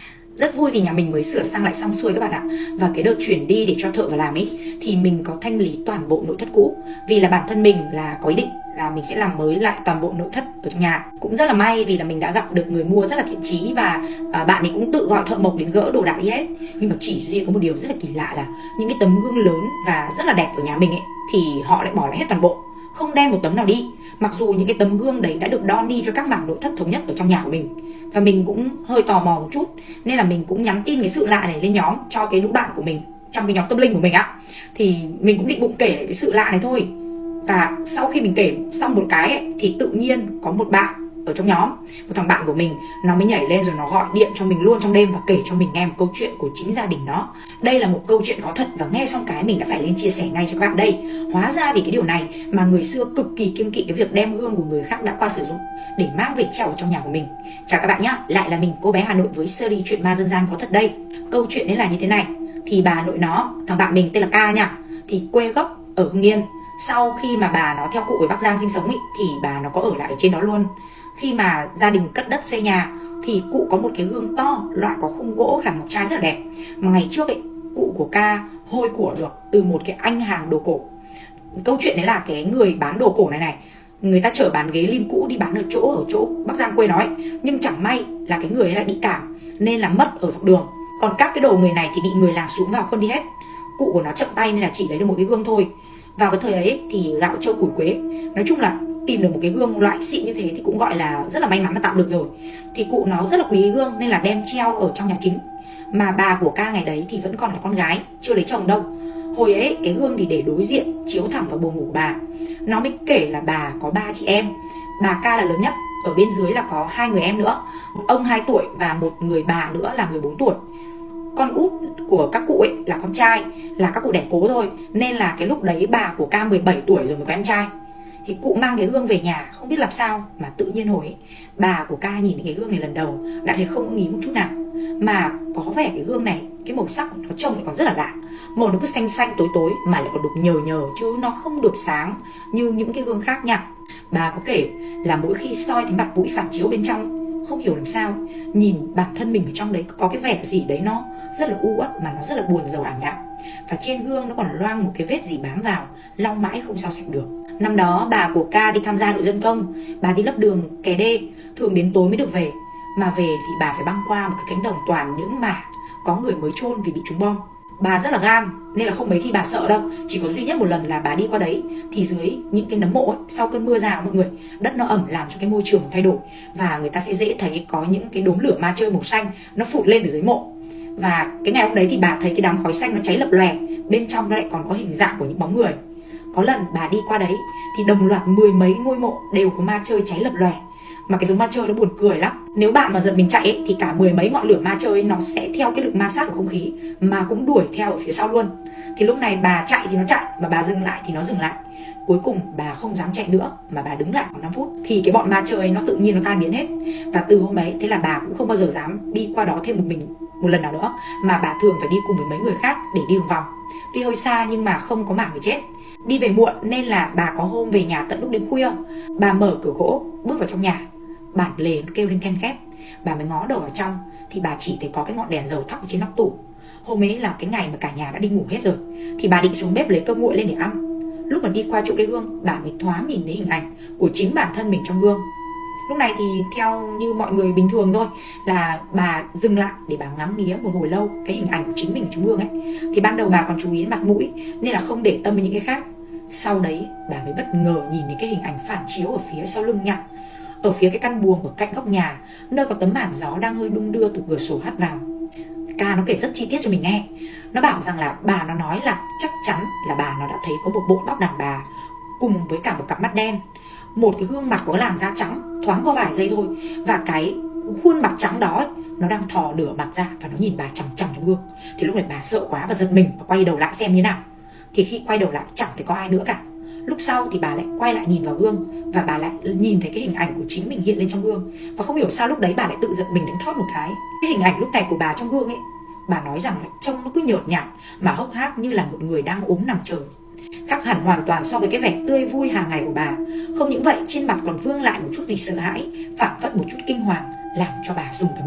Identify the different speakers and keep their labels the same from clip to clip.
Speaker 1: Rất vui vì nhà mình mới sửa sang lại xong xuôi các bạn ạ. Và cái đợt chuyển đi để cho thợ vào làm ấy thì mình có thanh lý toàn bộ nội thất cũ. Vì là bản thân mình là có ý định là mình sẽ làm mới lại toàn bộ nội thất ở trong nhà. Cũng rất là may vì là mình đã gặp được người mua rất là thiện chí. Và bạn ấy cũng tự gọi thợ mộc đến gỡ đồ đạc đi hết. Nhưng mà chỉ duy có một điều rất là kỳ lạ là những cái tấm gương lớn và rất là đẹp ở nhà mình ấy thì họ lại bỏ lại hết toàn bộ, không đem một tấm nào đi. Mặc dù những cái tấm gương đấy đã được đon đi cho các mảng nội thất thống nhất ở trong nhà của mình. Và mình cũng hơi tò mò một chút nên là mình cũng nhắn tin cái sự lạ này lên nhóm cho cái lũ bạn của mình trong cái nhóm tâm linh của mình á. Thì mình cũng định bụng kể lại cái sự lạ này thôi. Và sau khi mình kể xong một cái ấy, thì tự nhiên có một bạn ở trong nhóm, một thằng bạn của mình, nó mới nhảy lên rồi nó gọi điện cho mình luôn trong đêm và kể cho mình nghe một câu chuyện của chính gia đình nó. Đây là một câu chuyện có thật và nghe xong cái mình đã phải lên chia sẻ ngay cho các bạn đây. Hóa ra vì cái điều này mà người xưa cực kỳ kiêng kỵ cái việc đem hương của người khác đã qua sử dụng để mang về treo ở trong nhà của mình. Chào các bạn nhé, lại là mình cô bé Hà Nội với series chuyện ma dân gian có thật đây. Câu chuyện đấy là như thế này, thì bà nội nó, thằng bạn mình tên là Ca nha, thì quê gốc ở Hưng Yên. Sau khi mà bà nó theo cụ ở Bắc Giang sinh sống ý, thì bà nó có ở lại ở trên đó luôn. Khi mà gia đình cất đất xây nhà thì cụ có một cái gương to, loại có khung gỗ khảm ngọc trai rất là đẹp. Mà ngày trước ấy, cụ của Ca hôi của được từ một cái anh hàng đồ cổ. Câu chuyện đấy là cái người bán đồ cổ này người ta chở bán ghế lim cũ đi bán ở chỗ Bắc Giang quê nói. Nhưng chẳng may là cái người ấy lại bị cảm nên là mất ở dọc đường. Còn các cái đồ người này thì bị người làng xuống vào khuân đi hết. Cụ của nó chậm tay nên là chỉ lấy được một cái gương thôi. Vào cái thời ấy thì gạo trâu củi quế, nói chung là tìm được một cái gương loại xịn như thế thì cũng gọi là rất là may mắn mà tạm được rồi. Thì cụ nó rất là quý cái gương nên là đem treo ở trong nhà chính. Mà bà của Ca ngày đấy thì vẫn còn là con gái, chưa lấy chồng đâu. Hồi ấy cái gương thì để đối diện chiếu thẳng vào buồng ngủ của bà. Nó mới kể là bà có 3 chị em. Bà Ca là lớn nhất, ở bên dưới là có 2 người em nữa, một ông 2 tuổi và một người bà nữa là 14 tuổi. Con út của các cụ ấy là con trai, là các cụ đẻ cố thôi, nên là cái lúc đấy bà của Ca 17 tuổi rồi mới có em trai. Thì cụ mang cái gương về nhà không biết làm sao mà tự nhiên hồi ấy, bà của Ca nhìn cái gương này lần đầu đã thấy không nghĩ một chút nào. Mà có vẻ cái gương này, cái màu sắc của nó trông lại còn rất là lạ. Màu nó cứ xanh xanh tối tối mà lại còn đục nhờ nhờ, chứ nó không được sáng như những cái gương khác nha. Bà có kể là mỗi khi soi thấy mặt mũi phản chiếu bên trong, không hiểu làm sao nhìn bản thân mình ở trong đấy có cái vẻ gì đấy nó rất là u uất mà nó rất là buồn rầu ảm đạm. Và trên gương nó còn loang một cái vết gì bám vào, lau mãi không sao sạch được. Năm đó bà của Ca đi tham gia đội dân công, bà đi lấp đường kè đê, thường đến tối mới được về. Mà về thì bà phải băng qua một cái cánh đồng toàn những mả có người mới chôn vì bị trúng bom. Bà rất là gan nên là không mấy khi bà sợ đâu. Chỉ có duy nhất một lần là bà đi qua đấy thì dưới những cái nấm mộ ấy, sau cơn mưa rào mọi người, đất nó ẩm làm cho cái môi trường thay đổi. Và người ta sẽ dễ thấy có những cái đốm lửa ma chơi màu xanh nó phụt lên từ dưới mộ. Và cái ngày hôm đấy thì bà thấy cái đám khói xanh nó cháy lập lòe, bên trong nó lại còn có hình dạng của những bóng người. Có lần bà đi qua đấy thì đồng loạt 10 mấy ngôi mộ đều có ma chơi cháy lập lòe. Mà cái giống ma chơi nó buồn cười lắm. Nếu bạn mà giật mình chạy ấy, thì cả 10 mấy ngọn lửa ma chơi ấy, nó sẽ theo cái lực ma sát của không khí mà cũng đuổi theo ở phía sau luôn. Thì lúc này bà chạy thì nó chạy, mà bà dừng lại thì nó dừng lại. Cuối cùng bà không dám chạy nữa mà bà đứng lại khoảng 5 phút. Thì cái bọn ma chơi ấy, nó tự nhiên nó tan biến hết. Và từ hôm ấy thế là bà cũng không bao giờ dám đi qua đó thêm một lần nào nữa, mà bà thường phải đi cùng với mấy người khác để đi đường vòng. Tuy hơi xa nhưng mà không có mảng người chết. Đi về muộn nên là bà có hôm về nhà tận lúc đến khuya. Bà mở cửa gỗ bước vào trong nhà, bản lề nó kêu lên ken két. Bà mới ngó đầu vào trong thì bà chỉ thấy có cái ngọn đèn dầu thắp trên nóc tủ. Hôm ấy là cái ngày mà cả nhà đã đi ngủ hết rồi. Thì bà định xuống bếp lấy cơm nguội lên để ăn. Lúc mà đi qua chỗ cái gương, bà mới thoáng nhìn thấy hình ảnh của chính bản thân mình trong gương. Lúc này thì theo như mọi người bình thường thôi, là bà dừng lại để bà ngắm nghía một hồi lâu cái hình ảnh của chính mình trong gương ấy. Thì ban đầu bà còn chú ý đến mặt mũi nên là không để tâm đến những cái khác. Sau đấy bà mới bất ngờ nhìn thấy cái hình ảnh phản chiếu ở phía sau lưng nha. Ở phía cái căn buồng ở cạnh góc nhà, nơi có tấm màn gió đang hơi đung đưa từ cửa sổ hắt vào. Ca nó kể rất chi tiết cho mình nghe. Nó bảo rằng là bà nó nói là chắc chắn là bà nó đã thấy có một bộ tóc đàn bà cùng với cả một cặp mắt đen, một cái gương mặt có cái làn da trắng thoáng có vài giây thôi, và cái khuôn mặt trắng đó ấy, nó đang thò nửa mặt ra và nó nhìn bà chằm chằm trong gương. Thì lúc này bà sợ quá và giật mình và quay đầu lại xem như nào. Thì khi quay đầu lại chẳng thấy có ai nữa cả. Lúc sau thì bà lại quay lại nhìn vào gương và bà lại nhìn thấy cái hình ảnh của chính mình hiện lên trong gương. Và không hiểu sao lúc đấy bà lại tự giật mình đến thót một cái. Cái hình ảnh lúc này của bà trong gương ấy, bà nói rằng là trông nó cứ nhợt nhạt mà hốc hác như là một người đang ốm nằm chờ. Khác hẳn hoàn toàn so với cái vẻ tươi vui hàng ngày của bà. Không những vậy, trên mặt còn vương lại một chút gì sợ hãi, phảng phất một chút kinh hoàng, làm cho bà rùng cả mình.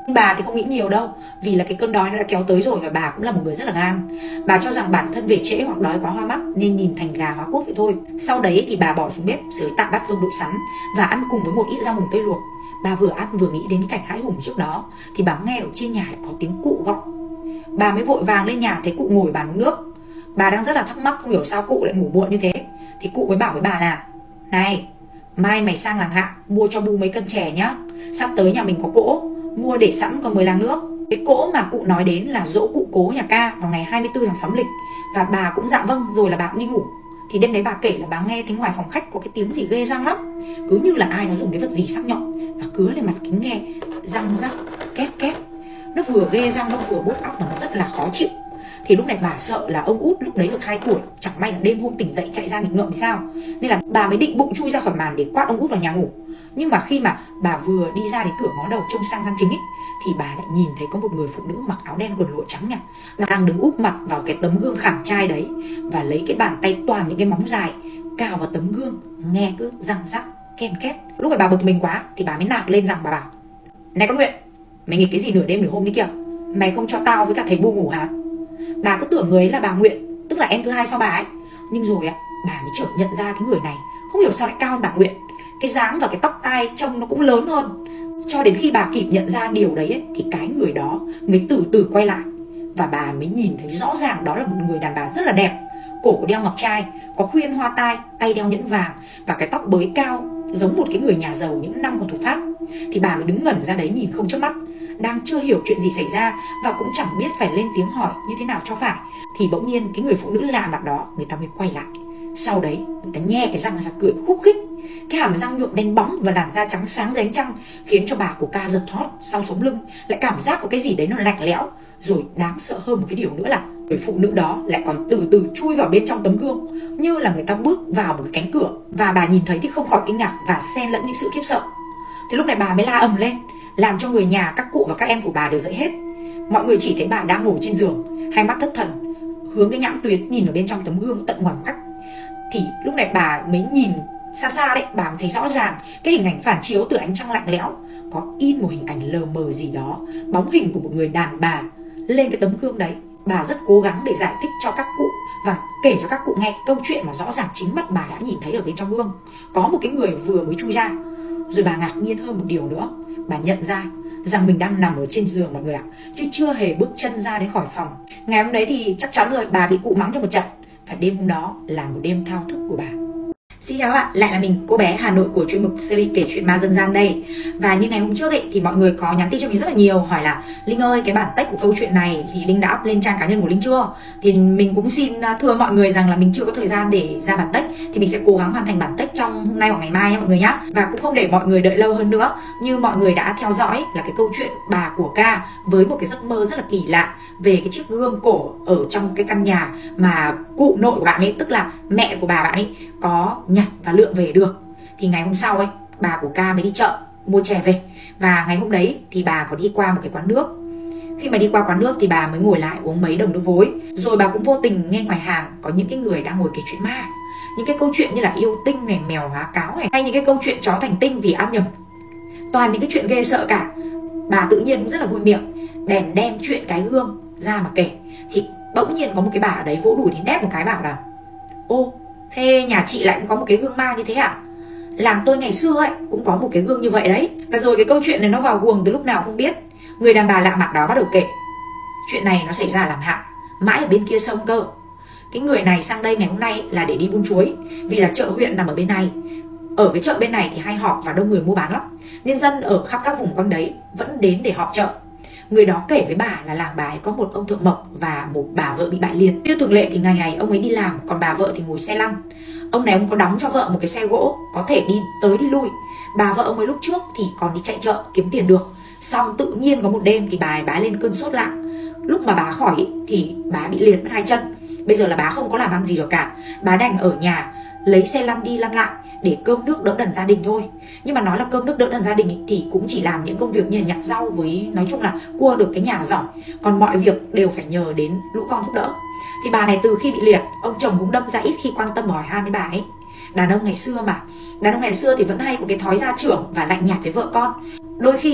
Speaker 1: Bà thì không nghĩ nhiều đâu, vì là cái cơn đói nó đã kéo tới rồi, và bà cũng là một người rất là gan. Bà cho rằng bản thân về trễ hoặc đói quá hoa mắt nên nhìn thành gà hóa cốt vậy thôi. Sau đấy thì bà bỏ xuống bếp sới tạm bát cơm đậu sắn và ăn cùng với một ít rau mùng tây luộc. Bà vừa ăn vừa nghĩ đến cái cảnh hãi hùng trước đó thì bà nghe ở trên nhà lại có tiếng cụ gọi. Bà mới vội vàng lên nhà thấy cụ ngồi bàn uống nước. Bà đang rất là thắc mắc không hiểu sao cụ lại ngủ muộn như thế. Thì cụ mới bảo với bà là: "Này, mai mày sang làng Hạ mua cho Bu mấy cân chè nhá. Sắp tới nhà mình có cỗ, mua để sẵn còn 10 lạng nước." Cái cỗ mà cụ nói đến là giỗ cụ cố nhà Ca vào ngày 24 tháng Xóm Lịch. Và bà cũng dạ vâng rồi là bà cũng đi ngủ. Thì đêm đấy bà kể là bà nghe thấy ngoài phòng khách có cái tiếng gì ghê răng lắm, cứ như là ai nó dùng cái vật gì sắc nhọn và cứa lên mặt kính nghe, răng rắc, két két. Nó vừa ghê răng, nó vừa bút óc, mà nó rất là khó chịu. Thì lúc này bà sợ là ông út lúc đấy được 2 tuổi, chẳng may là đêm hôm tỉnh dậy chạy ra nghịch ngợm thì sao. Nên là bà mới định bụng chui ra khỏi màn để quát ông út vào nhà ngủ. Nhưng mà khi mà bà vừa đi ra đến cửa ngó đầu trông sang gian chính ấy, thì bà lại nhìn thấy có một người phụ nữ mặc áo đen quần lụa trắng nhạt đang đứng úp mặt vào cái tấm gương khảm trai đấy, và lấy cái bàn tay toàn những cái móng dài cào vào tấm gương, nghe cứ răng rắc ken két. Lúc này bà bực mình quá thì bà mới nạt lên rằng bà bảo: "Này con Nguyện, mày nghịch cái gì nửa đêm nửa hôm đấy kìa? Mày không cho tao với cả thầy Bu ngủ hả?" Bà cứ tưởng người ấy là bà Nguyện, tức là em thứ hai sau bà ấy. Nhưng rồi bà mới chợt nhận ra cái người này không hiểu sao lại cao hơn bà Nguyện. Cái dáng và cái tóc tai trông nó cũng lớn hơn. Cho đến khi bà kịp nhận ra điều đấy thì cái người đó mới từ từ quay lại. Và bà mới nhìn thấy rõ ràng đó là một người đàn bà rất là đẹp. Cổ có đeo ngọc trai, có khuyên hoa tai, tay đeo nhẫn vàng, và cái tóc bới cao giống một cái người nhà giàu những năm còn thuộc Pháp. Thì bà mới đứng ngẩn ra đấy nhìn không chớp mắt, đang chưa hiểu chuyện gì xảy ra và cũng chẳng biết phải lên tiếng hỏi như thế nào cho phải. Thì bỗng nhiên cái người phụ nữ lạ mặt đó người ta mới quay lại. Sau đấy người ta nhe cái răng ra cười khúc khích, cái hàm răng nhuộm đen bóng và làn da trắng sáng giống trăng, khiến cho bà của Ca giật thót. Sau sống lưng lại cảm giác có cái gì đấy nó lạnh lẽo. Rồi đáng sợ hơn một cái điều nữa là người phụ nữ đó lại còn từ từ chui vào bên trong tấm gương, như là người ta bước vào một cái cánh cửa. Và bà nhìn thấy thì không khỏi kinh ngạc và xen lẫn những sự khiếp sợ. Thì lúc này bà mới la ầm lên, làm cho người nhà, các cụ và các em của bà đều dậy hết. Mọi người chỉ thấy bà đang ngồi trên giường, hai mắt thất thần, hướng cái nhãn tuyến nhìn ở bên trong tấm gương tận ngoài khách. Thì lúc này bà mới nhìn xa xa đấy, bà mới thấy rõ ràng cái hình ảnh phản chiếu từ ánh trăng lạnh lẽo, có in một hình ảnh lờ mờ gì đó, bóng hình của một người đàn bà lên cái tấm gương đấy. Bà rất cố gắng để giải thích cho các cụ và kể cho các cụ nghe cái câu chuyện mà rõ ràng chính mắt bà đã nhìn thấy ở bên trong gương. Có một cái người vừa mới chui ra. Rồi bà ngạc nhiên hơn một điều nữa, bà nhận ra rằng mình đang nằm ở trên giường mọi người ạ, chứ chưa hề bước chân ra đến khỏi phòng. Ngày hôm đấy thì chắc chắn rồi, bà bị cụ mắng cho một trận. Và đêm hôm đó là một đêm thao thức của bà. Xin chào các bạn, lại là mình, cô bé Hà Nội của chuyên mục series kể chuyện ma dân gian đây. Và như ngày hôm trước thì mọi người có nhắn tin cho mình rất là nhiều, hỏi là Linh ơi, cái bản text của câu chuyện này thì Linh đã up lên trang cá nhân của Linh chưa? Thì mình cũng xin thưa mọi người rằng là mình chưa có thời gian để ra bản text, thì mình sẽ cố gắng hoàn thành bản text trong hôm nay hoặc ngày mai nha mọi người nhá. Và cũng không để mọi người đợi lâu hơn nữa, như mọi người đã theo dõi là cái câu chuyện bà của Ca với một cái giấc mơ rất là kỳ lạ về cái chiếc gương cổ ở trong cái căn nhà mà cụ nội của bạn ấy, tức là mẹ của bà bạn ấy, có nhặt và lượm về được. Thì ngày hôm sau bà của Ca mới đi chợ mua chè về. Và ngày hôm đấy thì bà có đi qua một cái quán nước. Khi mà đi qua quán nước thì bà mới ngồi lại uống mấy đồng nước vối. Rồi bà cũng vô tình nghe ngoài hàng có những cái người đang ngồi kể chuyện ma, những cái câu chuyện như là yêu tinh này, mèo hóa cáo này, hay những cái câu chuyện chó thành tinh vì ăn nhầm. Toàn những cái chuyện ghê sợ cả. Bà tự nhiên cũng rất là vui miệng, bèn đem chuyện cái gương ra mà kể. Thì bỗng nhiên có một cái bà ở đấy vỗ đùi đến đét một cái, bảo là: "Ô, thế nhà chị lại cũng có một cái gương ma như thế à? Làng tôi ngày xưa cũng có một cái gương như vậy đấy." Và rồi cái câu chuyện này nó vào guồng từ lúc nào không biết. Người đàn bà lạ mặt đó bắt đầu kể. Chuyện này nó xảy ra làng Hạ, mãi ở bên kia sông cơ. Cái người này sang đây ngày hôm nay là để đi buôn chuối, vì là chợ huyện nằm ở bên này. Ở cái chợ bên này thì hay họp và đông người mua bán lắm, nên dân ở khắp các vùng quanh đấy vẫn đến để họp chợ. Người đó kể với bà là làng bà ấy có một ông thợ mộc và một bà vợ bị bại liệt. Như thường lệ thì ngày ngày ông ấy đi làm, còn bà vợ thì ngồi xe lăn. Ông này ông có đóng cho vợ một cái xe gỗ, có thể đi tới đi lui. Bà vợ ông ấy lúc trước thì còn đi chạy chợ kiếm tiền được. Xong tự nhiên có một đêm thì bà ấy lên cơn sốt lặng. Lúc mà bà khỏi thì bà bị liệt mất 2 chân. Bây giờ là bà không có làm ăn gì được cả. Bà đành ở nhà lấy xe lăn đi lăn lại để cơm nước đỡ đần gia đình thôi. Nhưng mà nói là cơm nước đỡ đần gia đình thì cũng chỉ làm những công việc như là nhặt rau, với nói chung là cua được cái nhà giỏi, còn mọi việc đều phải nhờ đến lũ con giúp đỡ. Thì bà này từ khi bị liệt, ông chồng cũng đâm ra ít khi quan tâm hỏi han với bà ấy. Đàn ông ngày xưa thì vẫn hay có cái thói gia trưởng và lạnh nhạt với vợ con. Đôi khi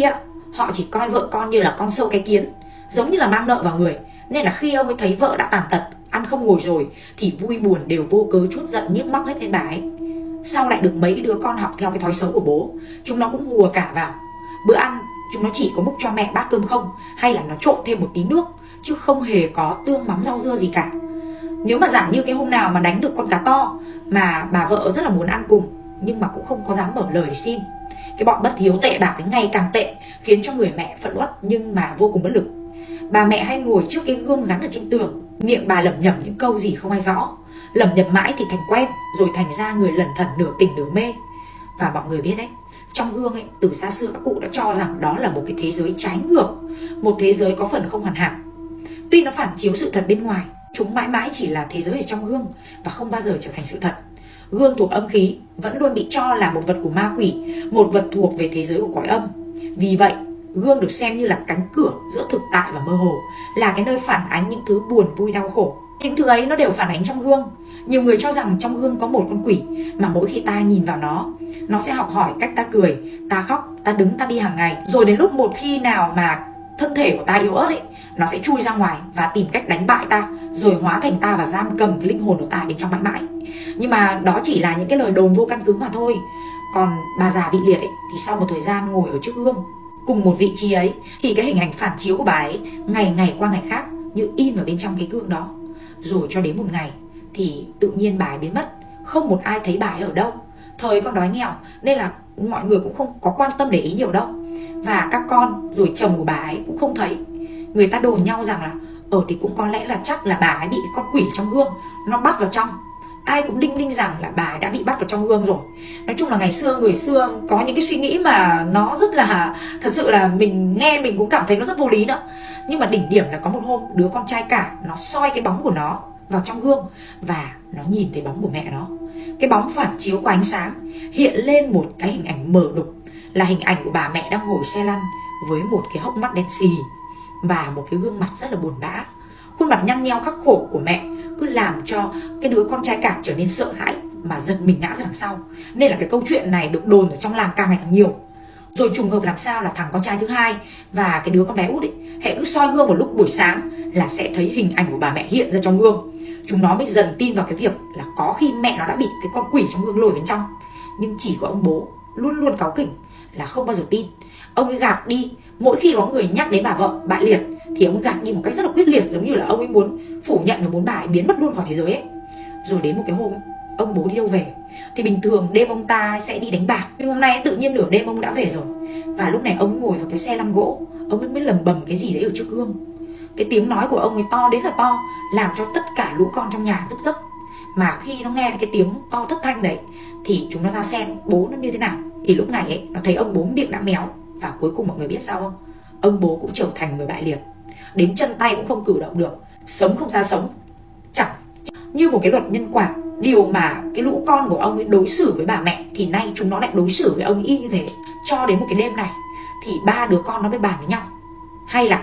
Speaker 1: họ chỉ coi vợ con như là con sâu cái kiến, giống như là mang nợ vào người. Nên là khi ông ấy thấy vợ đã tàn tật, ăn không ngồi rồi, thì vui buồn đều vô cớ trút giận nhức móc hết lên bà ấy. Sau lại được mấy cái đứa con học theo cái thói xấu của bố, chúng nó cũng hùa cả vào. Bữa ăn chúng nó chỉ có múc cho mẹ bát cơm không, hay là nó trộn thêm một tí nước, chứ không hề có tương mắm rau dưa gì cả. Nếu mà giả như cái hôm nào mà đánh được con cá to mà bà vợ rất là muốn ăn cùng, nhưng mà cũng không có dám mở lời để xin. Cái bọn bất hiếu tệ bạc cái ngày càng tệ, khiến cho người mẹ phẫn uất nhưng mà vô cùng bất lực. Bà mẹ hay ngồi trước cái gương gắn ở trên tường, miệng bà lẩm nhẩm những câu gì không ai rõ. Lẩm nhẩm mãi thì thành quen, rồi thành ra người lẩn thẩn nửa tỉnh nửa mê. Và mọi người biết đấy, trong gương ấy, từ xa xưa các cụ đã cho rằng đó là một cái thế giới trái ngược, một thế giới có phần không hoàn hảo. Tuy nó phản chiếu sự thật bên ngoài, chúng mãi mãi chỉ là thế giới ở trong gương và không bao giờ trở thành sự thật. Gương thuộc âm khí vẫn luôn bị cho là một vật của ma quỷ, một vật thuộc về thế giới của cõi âm. Vì vậy, gương được xem như là cánh cửa giữa thực tại và mơ hồ, là cái nơi phản ánh những thứ buồn vui đau khổ. Những thứ ấy nó đều phản ánh trong gương. Nhiều người cho rằng trong gương có một con quỷ, mà mỗi khi ta nhìn vào nó sẽ học hỏi cách ta cười, ta khóc, ta đứng, ta đi hàng ngày. Rồi đến lúc một khi nào mà thân thể của ta yếu ớt ấy, nó sẽ chui ra ngoài và tìm cách đánh bại ta, rồi hóa thành ta và giam cầm cái linh hồn của ta bên trong mãi mãi. Nhưng mà đó chỉ là những cái lời đồn vô căn cứ mà thôi. Còn bà già bị liệt ấy, thì sau một thời gian ngồi ở trước gương cùng một vị trí ấy, thì cái hình ảnh phản chiếu của bà ấy ngày ngày qua ngày khác, như in ở bên trong cái gương đó. Rồi cho đến một ngày thì tự nhiên bà ấy biến mất, không một ai thấy bà ấy ở đâu. Thời con đói nghèo nên là mọi người cũng không có quan tâm để ý nhiều đâu. Và các con rồi chồng của bà ấy cũng không thấy. Người ta đồn nhau rằng là thì cũng có lẽ là chắc là bà ấy bị cái con quỷ trong gương nó bắt vào trong. Ai cũng đinh ninh rằng là bà ấy đã bị bắt vào trong gương rồi. Nói chung là ngày xưa, người xưa có những cái suy nghĩ mà nó rất là, thật sự là mình nghe mình cũng cảm thấy nó rất vô lý nữa. Nhưng mà đỉnh điểm là có một hôm đứa con trai cả nó soi cái bóng của nó vào trong gương và nó nhìn thấy bóng của mẹ nó. Cái bóng phản chiếu của ánh sáng hiện lên một cái hình ảnh mờ đục, là hình ảnh của bà mẹ đang ngồi xe lăn với một cái hốc mắt đen xì và một cái gương mặt rất là buồn bã. Khuôn mặt nhăn nheo khắc khổ của mẹ cứ làm cho cái đứa con trai cả trở nên sợ hãi mà giật mình ngã ra đằng sau. Nên là cái câu chuyện này được đồn ở trong làng càng ngày càng nhiều. Rồi trùng hợp làm sao là thằng con trai thứ hai và cái đứa con bé út ấy, hễ cứ soi gương một lúc buổi sáng là sẽ thấy hình ảnh của bà mẹ hiện ra trong gương. Chúng nó mới dần tin vào cái việc là có khi mẹ nó đã bị cái con quỷ trong gương lồi bên trong. Nhưng chỉ có ông bố luôn luôn cáu kỉnh là không bao giờ tin. Ông ấy gạt đi, mỗi khi có người nhắc đến bà vợ bại liệt thì ông ấy gạt đi một cách rất là quyết liệt, giống như là ông ấy muốn phủ nhận và muốn bà ấy biến mất luôn khỏi thế giới ấy. Rồi đến một cái hôm ông bố đi đâu về thì bình thường đêm ông ta sẽ đi đánh bạc, nhưng hôm nay tự nhiên nửa đêm ông đã về rồi. Và lúc này ông ngồi vào cái xe lăn gỗ, ông ấy mới lầm bầm cái gì đấy ở trước gương. Cái tiếng nói của ông ấy to đến là to, làm cho tất cả lũ con trong nhà thức giấc. Mà khi nó nghe cái tiếng to thất thanh đấy thì chúng nó ra xem bố nó như thế nào. Thì lúc này ấy, nó thấy ông bố miệng đã méo. Và cuối cùng mọi người biết sao không? Ông bố cũng trở thành người bại liệt, đến chân tay cũng không cử động được, sống không ra sống. Chẳng như một cái luật nhân quả, điều mà cái lũ con của ông ấy đối xử với bà mẹ thì nay chúng nó lại đối xử với ông ấy y như thế. Cho đến một cái đêm này thì ba đứa con nó mới bàn với nhau, hay là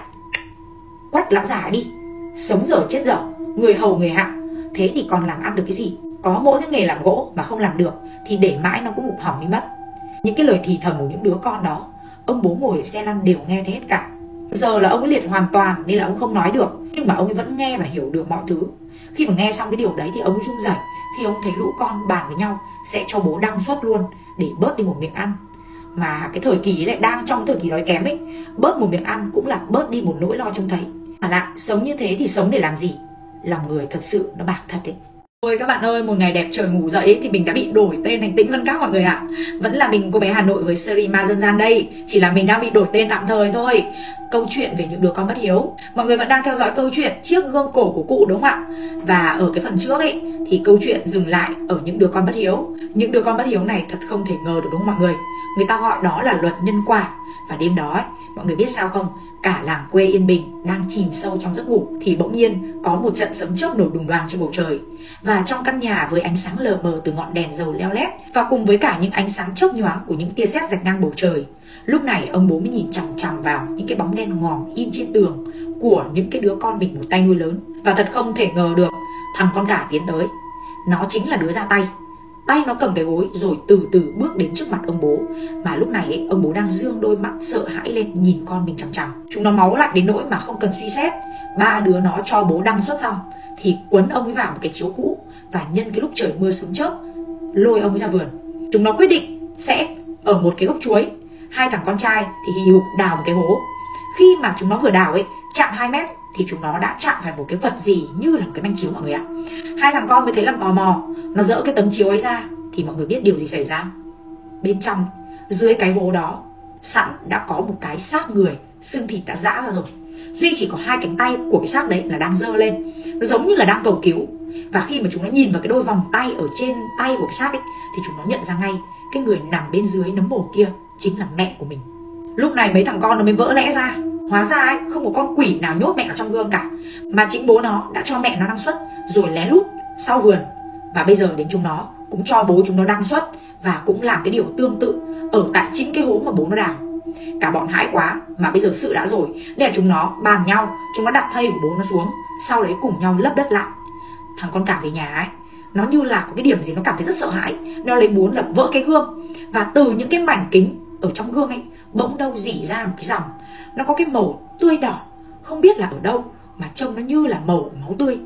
Speaker 1: quách lão già đi, sống dở chết dở, người hầu người hạ, thế thì còn làm ăn được cái gì? Có mỗi cái nghề làm gỗ mà không làm được thì để mãi nó cũng ngụp hỏng đi mất. Những cái lời thì thầm của những đứa con đó, ông bố ngồi ở xe lăn đều nghe thấy hết cả. Giờ là ông ấy liệt hoàn toàn nên là ông không nói được, nhưng mà ông ấy vẫn nghe và hiểu được mọi thứ. Khi mà nghe xong cái điều đấy thì ông run rẩy khi ông thấy lũ con bàn với nhau sẽ cho bố đăng xuất luôn để bớt đi một miệng ăn. Mà cái thời kỳ ấy lại đang trong thời kỳ đói kém ấy, bớt một miệng ăn cũng là bớt đi một nỗi lo trông thấy. Mà lại sống như thế thì sống để làm gì? Lòng người thật sự nó bạc thật ấy. Ôi các bạn ơi, một ngày đẹp trời ngủ dậy thì mình đã bị đổi tên thành Tĩnh Vân Các mọi người ạ. Vẫn là mình, cô bé Hà Nội với series Ma Dân Gian đây, chỉ là mình đang bị đổi tên tạm thời thôi. Câu chuyện về những đứa con bất hiếu. Mọi người vẫn đang theo dõi câu chuyện Chiếc gương cổ của cụ đúng không ạ? Và ở cái phần trước ấy thì câu chuyện dừng lại ở những đứa con bất hiếu. Những đứa con bất hiếu này thật không thể ngờ được đúng không mọi người? Người ta gọi đó là luật nhân quả. Và đêm đó ấy, mọi người biết sao không? Cả làng quê yên bình đang chìm sâu trong giấc ngủ thì bỗng nhiên có một trận sấm chớp nổ đùng đoàng trên bầu trời. Và trong căn nhà với ánh sáng lờ mờ từ ngọn đèn dầu leo lét và cùng với cả những ánh sáng chớp nhoáng của những tia sét rạch ngang bầu trời, lúc này ông bố mới nhìn chằm chằm vào những cái bóng đen ngòm in trên tường của những cái đứa con mình một tay nuôi lớn. Và thật không thể ngờ được, thằng con cả tiến tới, nó chính là đứa ra tay, tay nó cầm cái gối rồi từ từ bước đến trước mặt ông bố. Mà lúc này ấy, ông bố đang dương đôi mắt sợ hãi lên nhìn con mình chằm chằm. Chúng nó máu lạnh đến nỗi mà không cần suy xét. Ba đứa nó cho bố đăng xuất xong thì quấn ông ấy vào một cái chiếu cũ, và nhân cái lúc trời mưa sấm chớp lôi ông ấy ra vườn. Chúng nó quyết định sẽ ở một cái gốc chuối, hai thằng con trai thì hì hục đào một cái hố. Khi mà chúng nó vừa đào ấy, chạm 2 mét thì chúng nó đã chạm phải một cái vật gì như là một cái manh chiếu mọi người ạ. Hai thằng con mới thấy làm tò mò, nó dỡ cái tấm chiếu ấy ra thì mọi người biết điều gì xảy ra. Bên trong, dưới cái hố đó sẵn đã có một cái xác người, xương thịt đã rã ra rồi. Duy chỉ có hai cánh tay của cái xác đấy là đang giơ lên, nó giống như là đang cầu cứu. Và khi mà chúng nó nhìn vào cái đôi vòng tay ở trên tay của cái xác ấy thì chúng nó nhận ra ngay cái người nằm bên dưới nấm mồ kia chính là mẹ của mình. Lúc này mấy thằng con nó mới vỡ lẽ ra. Hóa ra ấy, không có con quỷ nào nhốt mẹ nó trong gương cả, mà chính bố nó đã cho mẹ nó đăng xuất rồi lén lút sau vườn. Và bây giờ đến chúng nó cũng cho bố chúng nó đăng xuất và cũng làm cái điều tương tự ở tại chính cái hố mà bố nó đào. Cả bọn hãi quá, mà bây giờ sự đã rồi nên là chúng nó bàn nhau, chúng nó đặt thây của bố nó xuống, sau đấy cùng nhau lấp đất lại. Thằng con cả về nhà ấy, nó như là có cái điểm gì nó cảm thấy rất sợ hãi, nó lấy búa đập vỡ cái gương, và từ những cái mảnh kính ở trong gương ấy bỗng đâu rỉ ra một cái dòng, nó có cái màu tươi đỏ, không biết là ở đâu mà trông nó như là màu của máu tươi.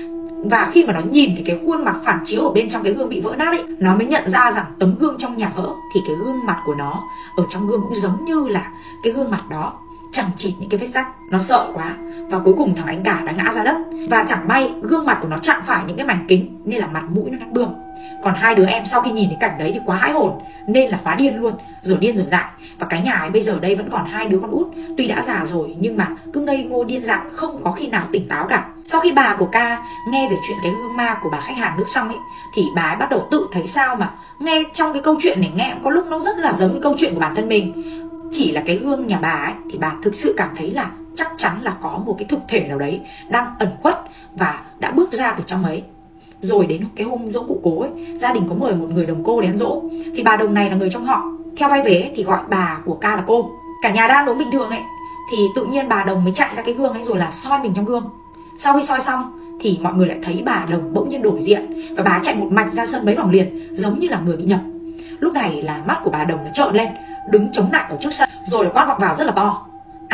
Speaker 1: Và khi mà nó nhìn thì cái khuôn mặt phản chiếu ở bên trong cái gương bị vỡ nát ấy, nó mới nhận ra rằng tấm gương trong nhà vỡ thì cái gương mặt của nó ở trong gương cũng giống như là cái gương mặt đó, chẳng chịt những cái vết rách. Nó sợ quá và cuối cùng thằng anh cả đã ngã ra đất, và chẳng may gương mặt của nó chạm phải những cái mảnh kính nên là mặt mũi nó nát bươm. Còn hai đứa em sau khi nhìn thấy cảnh đấy thì quá hãi hồn nên là hóa điên luôn, rồi điên rồi dại. Và cái nhà ấy bây giờ đây vẫn còn hai đứa con út, tuy đã già rồi nhưng mà cứ ngây ngô điên dại, không có khi nào tỉnh táo cả. Sau khi bà của Ca nghe về chuyện cái gương ma của bà khách hàng nước xong ấy thì bà ấy bắt đầu tự thấy sao mà nghe trong cái câu chuyện này nghe có lúc nó rất là giống cái câu chuyện của bản thân mình. Chỉ là cái gương nhà bà ấy thì bà thực sự cảm thấy là chắc chắn là có một cái thực thể nào đấy đang ẩn khuất và đã bước ra từ trong ấy. Rồi đến cái hôm dỗ cụ cố ấy, gia đình có mời một người đồng cô đến dỗ. Thì bà đồng này là người trong họ, theo vai vế thì gọi bà của Ca là cô. Cả nhà đang uống bình thường ấy thì tự nhiên bà đồng mới chạy ra cái gương ấy rồi là soi mình trong gương. Sau khi soi xong thì mọi người lại thấy bà đồng bỗng nhiên đổi diện, và bà chạy một mạch ra sân mấy vòng liền giống như là người bị nhập. Lúc này là mắt của bà đồng nó trợn lên, đứng chống lại ở trước sân rồi quát vọng vào rất là to: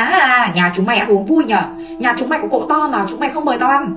Speaker 1: nhà chúng mày ăn uống vui nhờ, nhà chúng mày có cỗ to mà chúng mày không mời tao ăn.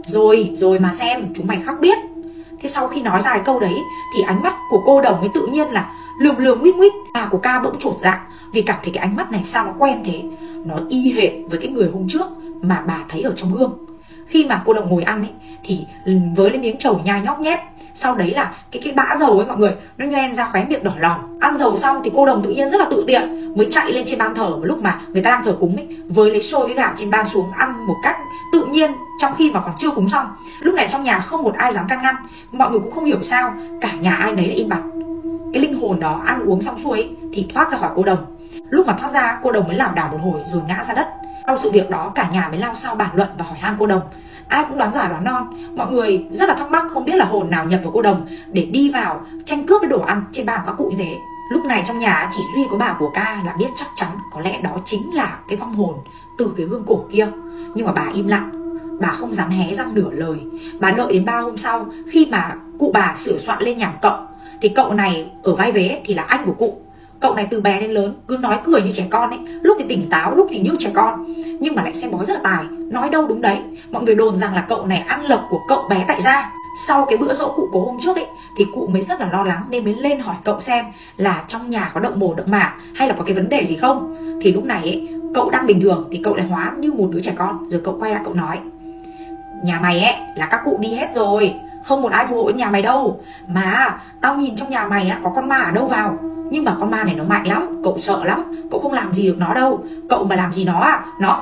Speaker 1: Rồi mà xem, chúng mày khắc biết. Thế sau khi nói ra cái câu đấy thì ánh mắt của cô đồng ấy tự nhiên là lườm lườm nguýt nguýt. Bà của Ca bỗng chột dạ vì cảm thấy cái ánh mắt này sao nó quen thế, nó y hệt với cái người hôm trước mà bà thấy ở trong gương. Khi mà cô đồng ngồi ăn ấy thì với lấy miếng trầu nhai nhóc nhép, sau đấy là cái bã dầu ấy mọi người, nó nhoen ra khóe miệng đỏ lòm. Ăn dầu xong thì cô đồng tự nhiên rất là tự tiện mới chạy lên trên ban thờ một lúc mà người ta đang thờ cúng ấy, với lấy xôi với gạo trên ban xuống ăn một cách tự nhiên trong khi mà còn chưa cúng xong. Lúc này trong nhà không một ai dám can ngăn, mọi người cũng không hiểu sao cả nhà ai nấy lại im bặt. Cái linh hồn đó ăn uống xong xuôi ấy, thì thoát ra khỏi cô đồng. Lúc mà thoát ra, cô đồng mới lảo đảo một hồi rồi ngã ra đất. Sau sự việc đó cả nhà mới lao sao bàn luận và hỏi han cô đồng. Ai cũng đoán giỏi đoán non, mọi người rất là thắc mắc không biết là hồn nào nhập vào cô đồng để đi vào tranh cướp cái đồ ăn trên bàn của các cụ như thế. Lúc này trong nhà chỉ duy có bà của Ca là biết chắc chắn có lẽ đó chính là cái vong hồn từ cái gương cổ kia. Nhưng mà bà im lặng, bà không dám hé răng nửa lời. Bà đợi đến 3 hôm sau khi mà cụ bà sửa soạn lên nhà một cậu. Thì cậu này ở vai vế thì là anh của cụ. Cậu này từ bé đến lớn cứ nói cười như trẻ con ấy, lúc thì tỉnh táo, lúc thì như trẻ con, nhưng mà lại xem bói rất là tài, nói đâu đúng đấy. Mọi người đồn rằng là cậu này ăn lộc của cậu bé tại gia. Sau cái bữa dỗ cụ cố hôm trước ấy thì cụ mới rất là lo lắng nên mới lên hỏi cậu xem là trong nhà có động mồ động mả hay là có cái vấn đề gì không. Thì lúc này ấy, cậu đang bình thường thì cậu lại hóa như một đứa trẻ con, rồi cậu quay lại cậu nói: nhà mày ấy là các cụ đi hết rồi, không một ai phù hộ nhà mày đâu, mà tao nhìn trong nhà mày á có con ma ở đâu vào, nhưng mà con ma này nó mạnh lắm, cậu sợ lắm, cậu không làm gì được nó đâu, cậu mà làm gì nó à,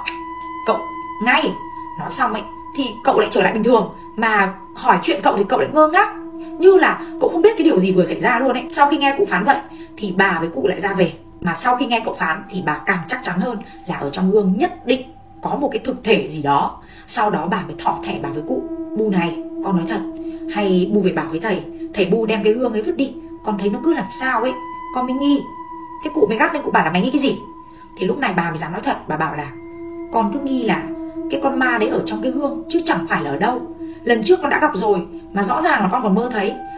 Speaker 1: cậu ngay. Nói xong ấy thì cậu lại trở lại bình thường, mà hỏi chuyện cậu thì cậu lại ngơ ngác như là cậu không biết cái điều gì vừa xảy ra luôn ấy. Sau khi nghe cụ phán vậy thì bà với cụ lại ra về, mà sau khi nghe cậu phán thì bà càng chắc chắn hơn là ở trong gương nhất định có một cái thực thể gì đó. Sau đó bà mới thỏ thẻ bà với cụ: Bu này, con nói thật, hay Bu về bảo với thầy Bu đem cái gương ấy vứt đi, con thấy nó cứ làm sao ấy, con mới nghi. Thế cụ mới gắt lên, cụ bảo là mày nghi cái gì? Thì lúc này bà mới dám nói thật, bà bảo là con cứ nghi là cái con ma đấy ở trong cái gương chứ chẳng phải là ở đâu. Lần trước con đã gặp rồi mà rõ ràng là con còn mơ thấy,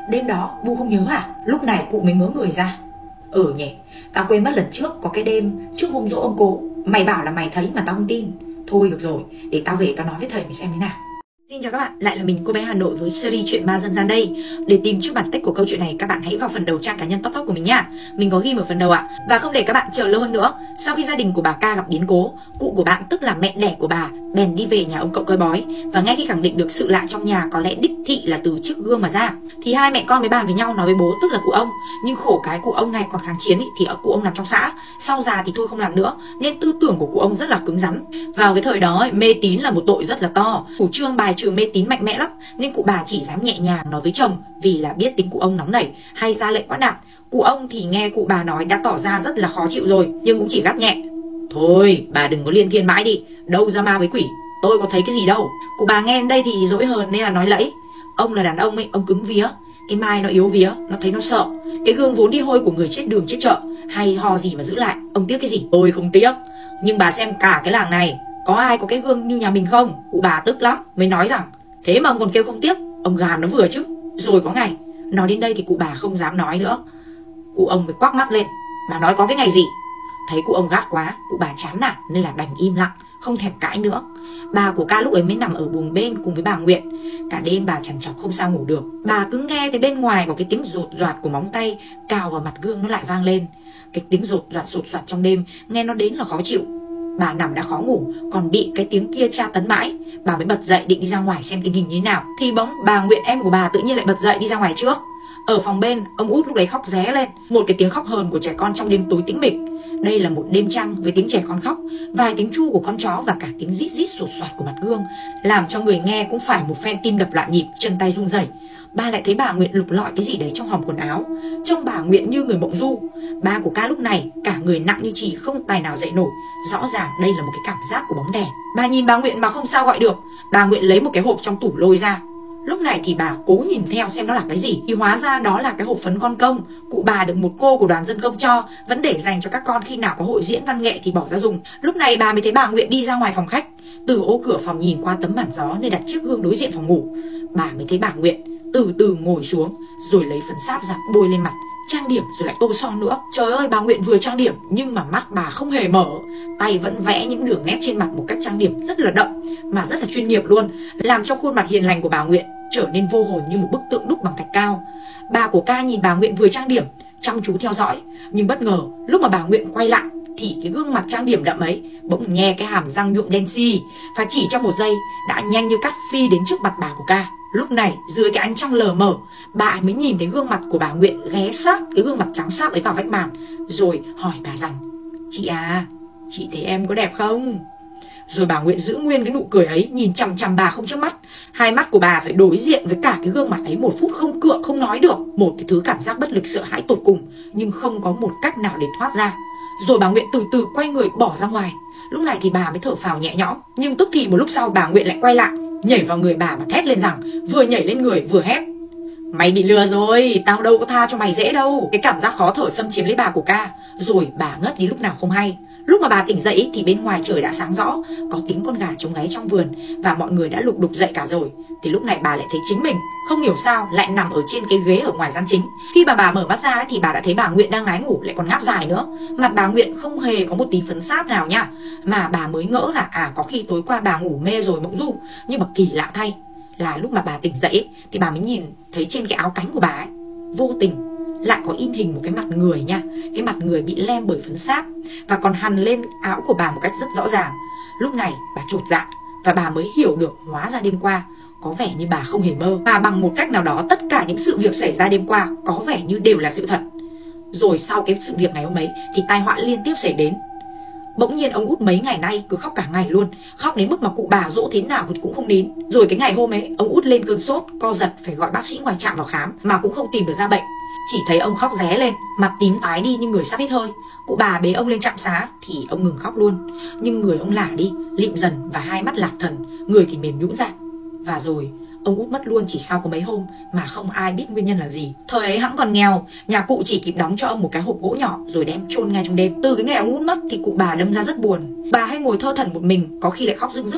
Speaker 1: đêm đó Bu không nhớ à? Lúc này cụ mới ngớ người ra. Nhỉ, tao quên mất lần trước có cái đêm trước hôm giỗ ông cố, mày bảo là mày thấy mà tao không tin. Thôi được rồi, để tao về tao nói với thầy mày xem thế nào. Xin chào các bạn, lại là mình cô bé Hà Nội với series chuyện ma dân gian đây. Để tìm trước bản tích của câu chuyện này, các bạn hãy vào phần đầu trang cá nhân Top Top của mình nha. Mình có ghi ở phần đầu ạ. Và không để các bạn chờ lâu hơn nữa, sau khi gia đình của bà Ca gặp biến cố, cụ của bạn tức là mẹ đẻ của bà bèn đi về nhà ông cậu coi bói. Và ngay khi khẳng định được sự lạ trong nhà có lẽ đích thị là từ chiếc gương mà ra, thì hai mẹ con mới bàn với nhau nói với bố tức là cụ ông. Nhưng khổ cái cụ ông này còn kháng chiến thì ở cụ ông làm trong xã, sau già thì thôi không làm nữa, nên tư tưởng của cụ ông rất là cứng rắn. Vào cái thời đó mê tín là một tội rất là to, chủ trương bài trừ mê tín mạnh mẽ lắm, nên cụ bà chỉ dám nhẹ nhàng nói với chồng vì là biết tính cụ ông nóng nảy hay ra lệnh quát nạt. Cụ ông thì nghe cụ bà nói đã tỏ ra rất là khó chịu rồi, nhưng cũng chỉ gắt nhẹ: thôi bà đừng có liên thiên mãi đi, đâu ra ma với quỷ, tôi có thấy cái gì đâu. Cụ bà nghe đến đây thì dỗi hờn nên là nói lẫy: ông là đàn ông ấy, ông cứng vía, cái mai nó yếu vía, nó thấy nó sợ. Cái gương vốn đi hôi của người chết đường chết chợ, hay ho gì mà giữ lại, ông tiếc cái gì? Tôi không tiếc, nhưng bà xem cả cái làng này có ai có cái gương như nhà mình không? Cụ bà tức lắm, mới nói rằng thế mà ông còn kêu không tiếc, ông gàm nó vừa chứ. Rồi có ngày nói đến đây thì cụ bà không dám nói nữa, cụ ông mới quắc mắt lên: bà nói có cái ngày gì? Thấy cụ ông gắt quá, cụ bà chán nản nên là đành im lặng, không thèm cãi nữa. Bà của Ca lúc ấy mới nằm ở buồng bên cùng với bà Nguyện. Cả đêm bà trằn trọc không sao ngủ được. Bà cứ nghe thấy bên ngoài có cái tiếng rột rạt của móng tay cào vào mặt gương nó lại vang lên. Cái tiếng rột soạt trong đêm nghe nó đến là khó chịu. Bà nằm đã khó ngủ, còn bị cái tiếng kia tra tấn mãi. Bà mới bật dậy định đi ra ngoài xem tình hình như thế nào, thì bỗng bà Nguyện em của bà tự nhiên lại bật dậy đi ra ngoài trước. Ở phòng bên, ông Út lúc đấy khóc ré lên, một cái tiếng khóc hờn của trẻ con trong đêm tối tĩnh mịch. Đây là một đêm trăng với tiếng trẻ con khóc, vài tiếng chu của con chó và cả tiếng rít rít sột soạt của mặt gương, làm cho người nghe cũng phải một phen tim đập loạn nhịp, chân tay run rẩy. Bà lại thấy bà Nguyện lục lọi cái gì đấy trong hòm quần áo, trông bà Nguyện như người mộng du. Ba của Ca lúc này cả người nặng như chì, không tài nào dậy nổi. Rõ ràng đây là một cái cảm giác của bóng đèn. Bà nhìn bà Nguyện mà không sao gọi được. Bà Nguyện lấy một cái hộp trong tủ lôi ra. Lúc này thì bà cố nhìn theo xem nó là cái gì, thì hóa ra đó là cái hộp phấn con công cụ bà được một cô của đoàn dân công cho, vẫn để dành cho các con khi nào có hội diễn văn nghệ thì bỏ ra dùng. Lúc này bà mới thấy bà Nguyện đi ra ngoài phòng khách, từ ô cửa phòng nhìn qua tấm màn gió nơi đặt chiếc gương đối diện phòng ngủ. Bà mới thấy bà Nguyện từ từ ngồi xuống, rồi lấy phấn sáp ra bôi lên mặt, trang điểm rồi lại tô son nữa. Trời ơi, bà Nguyện vừa trang điểm nhưng mà mắt bà không hề mở, tay vẫn vẽ những đường nét trên mặt một cách trang điểm rất là đậm mà rất là chuyên nghiệp luôn, làm cho khuôn mặt hiền lành của bà Nguyện trở nên vô hồn như một bức tượng đúc bằng thạch cao. Bà của Ca nhìn bà Nguyện vừa trang điểm, chăm chú theo dõi, nhưng bất ngờ lúc mà bà Nguyện quay lại thì cái gương mặt trang điểm đậm ấy bỗng nghe cái hàm răng nhuộm đen xì, và chỉ trong một giây đã nhanh như cắt phi đến trước mặt bà của Ca. Lúc này dưới cái ánh trăng lờ mờ, bà ấy mới nhìn thấy gương mặt của bà Nguyện ghé sát cái gương mặt trắng sáp ấy vào vách màn, rồi hỏi bà rằng: chị à, chị thấy em có đẹp không? Rồi bà Nguyện giữ nguyên cái nụ cười ấy, nhìn chằm chằm bà không chớp mắt. Hai mắt của bà phải đối diện với cả cái gương mặt ấy 1 phút không cựa không nói được. Một cái thứ cảm giác bất lực sợ hãi tột cùng, nhưng không có một cách nào để thoát ra. Rồi bà Nguyện từ từ quay người bỏ ra ngoài. Lúc này thì bà mới thở phào nhẹ nhõm. Nhưng tức thì một lúc sau bà Nguyện lại quay lại, nhảy vào người bà mà thét lên rằng, vừa nhảy lên người vừa hét: mày bị lừa rồi, tao đâu có tha cho mày dễ đâu. Cái cảm giác khó thở xâm chiếm lấy bà của Ca, rồi bà ngất đi lúc nào không hay. Lúc mà bà tỉnh dậy thì bên ngoài trời đã sáng rõ, có tiếng con gà trống gáy trong vườn và mọi người đã lục đục dậy cả rồi. Thì lúc này bà lại thấy chính mình không hiểu sao lại nằm ở trên cái ghế ở ngoài gian chính. Khi mà bà mở mắt ra thì bà đã thấy bà Nguyện đang ngái ngủ, lại còn ngáp dài nữa. Mặt bà Nguyện không hề có một tí phấn sáp nào nha, mà bà mới ngỡ là có khi tối qua bà ngủ mê rồi mộng du. Nhưng mà kỳ lạ thay là lúc mà bà tỉnh dậy thì bà mới nhìn thấy trên cái áo cánh của bà ấy vô tình lại có in hình một cái mặt người nha. Cái mặt người bị lem bởi phấn sáp và còn hằn lên áo của bà một cách rất rõ ràng. Lúc này bà chột dạ và bà mới hiểu được hóa ra đêm qua có vẻ như bà không hề mơ, mà bằng một cách nào đó tất cả những sự việc xảy ra đêm qua có vẻ như đều là sự thật. Rồi sau cái sự việc ngày hôm ấy thì tai họa liên tiếp xảy đến. Bỗng nhiên ông Út mấy ngày nay cứ khóc cả ngày luôn, khóc đến mức mà cụ bà dỗ thế nào thì cũng không nín. Rồi cái ngày hôm ấy ông Út lên cơn sốt, co giật phải gọi bác sĩ ngoài trạm vào khám mà cũng không tìm được ra bệnh. Chỉ thấy ông khóc ré lên, mặt tím tái đi như người sắp hết hơi. Cụ bà bế ông lên trạm xá thì ông ngừng khóc luôn, nhưng người ông lả đi, lịm dần và hai mắt lạc thần, người thì mềm nhũn ra. Và rồi ông Út mất luôn chỉ sau có mấy hôm mà không ai biết nguyên nhân là gì. Thời ấy hẵng còn nghèo, nhà cụ chỉ kịp đóng cho ông một cái hộp gỗ nhỏ rồi đem chôn ngay trong đêm. Từ cái ngày ông Út mất thì cụ bà đâm ra rất buồn. Bà hay ngồi thơ thẩn một mình, có khi lại khóc rưng rức.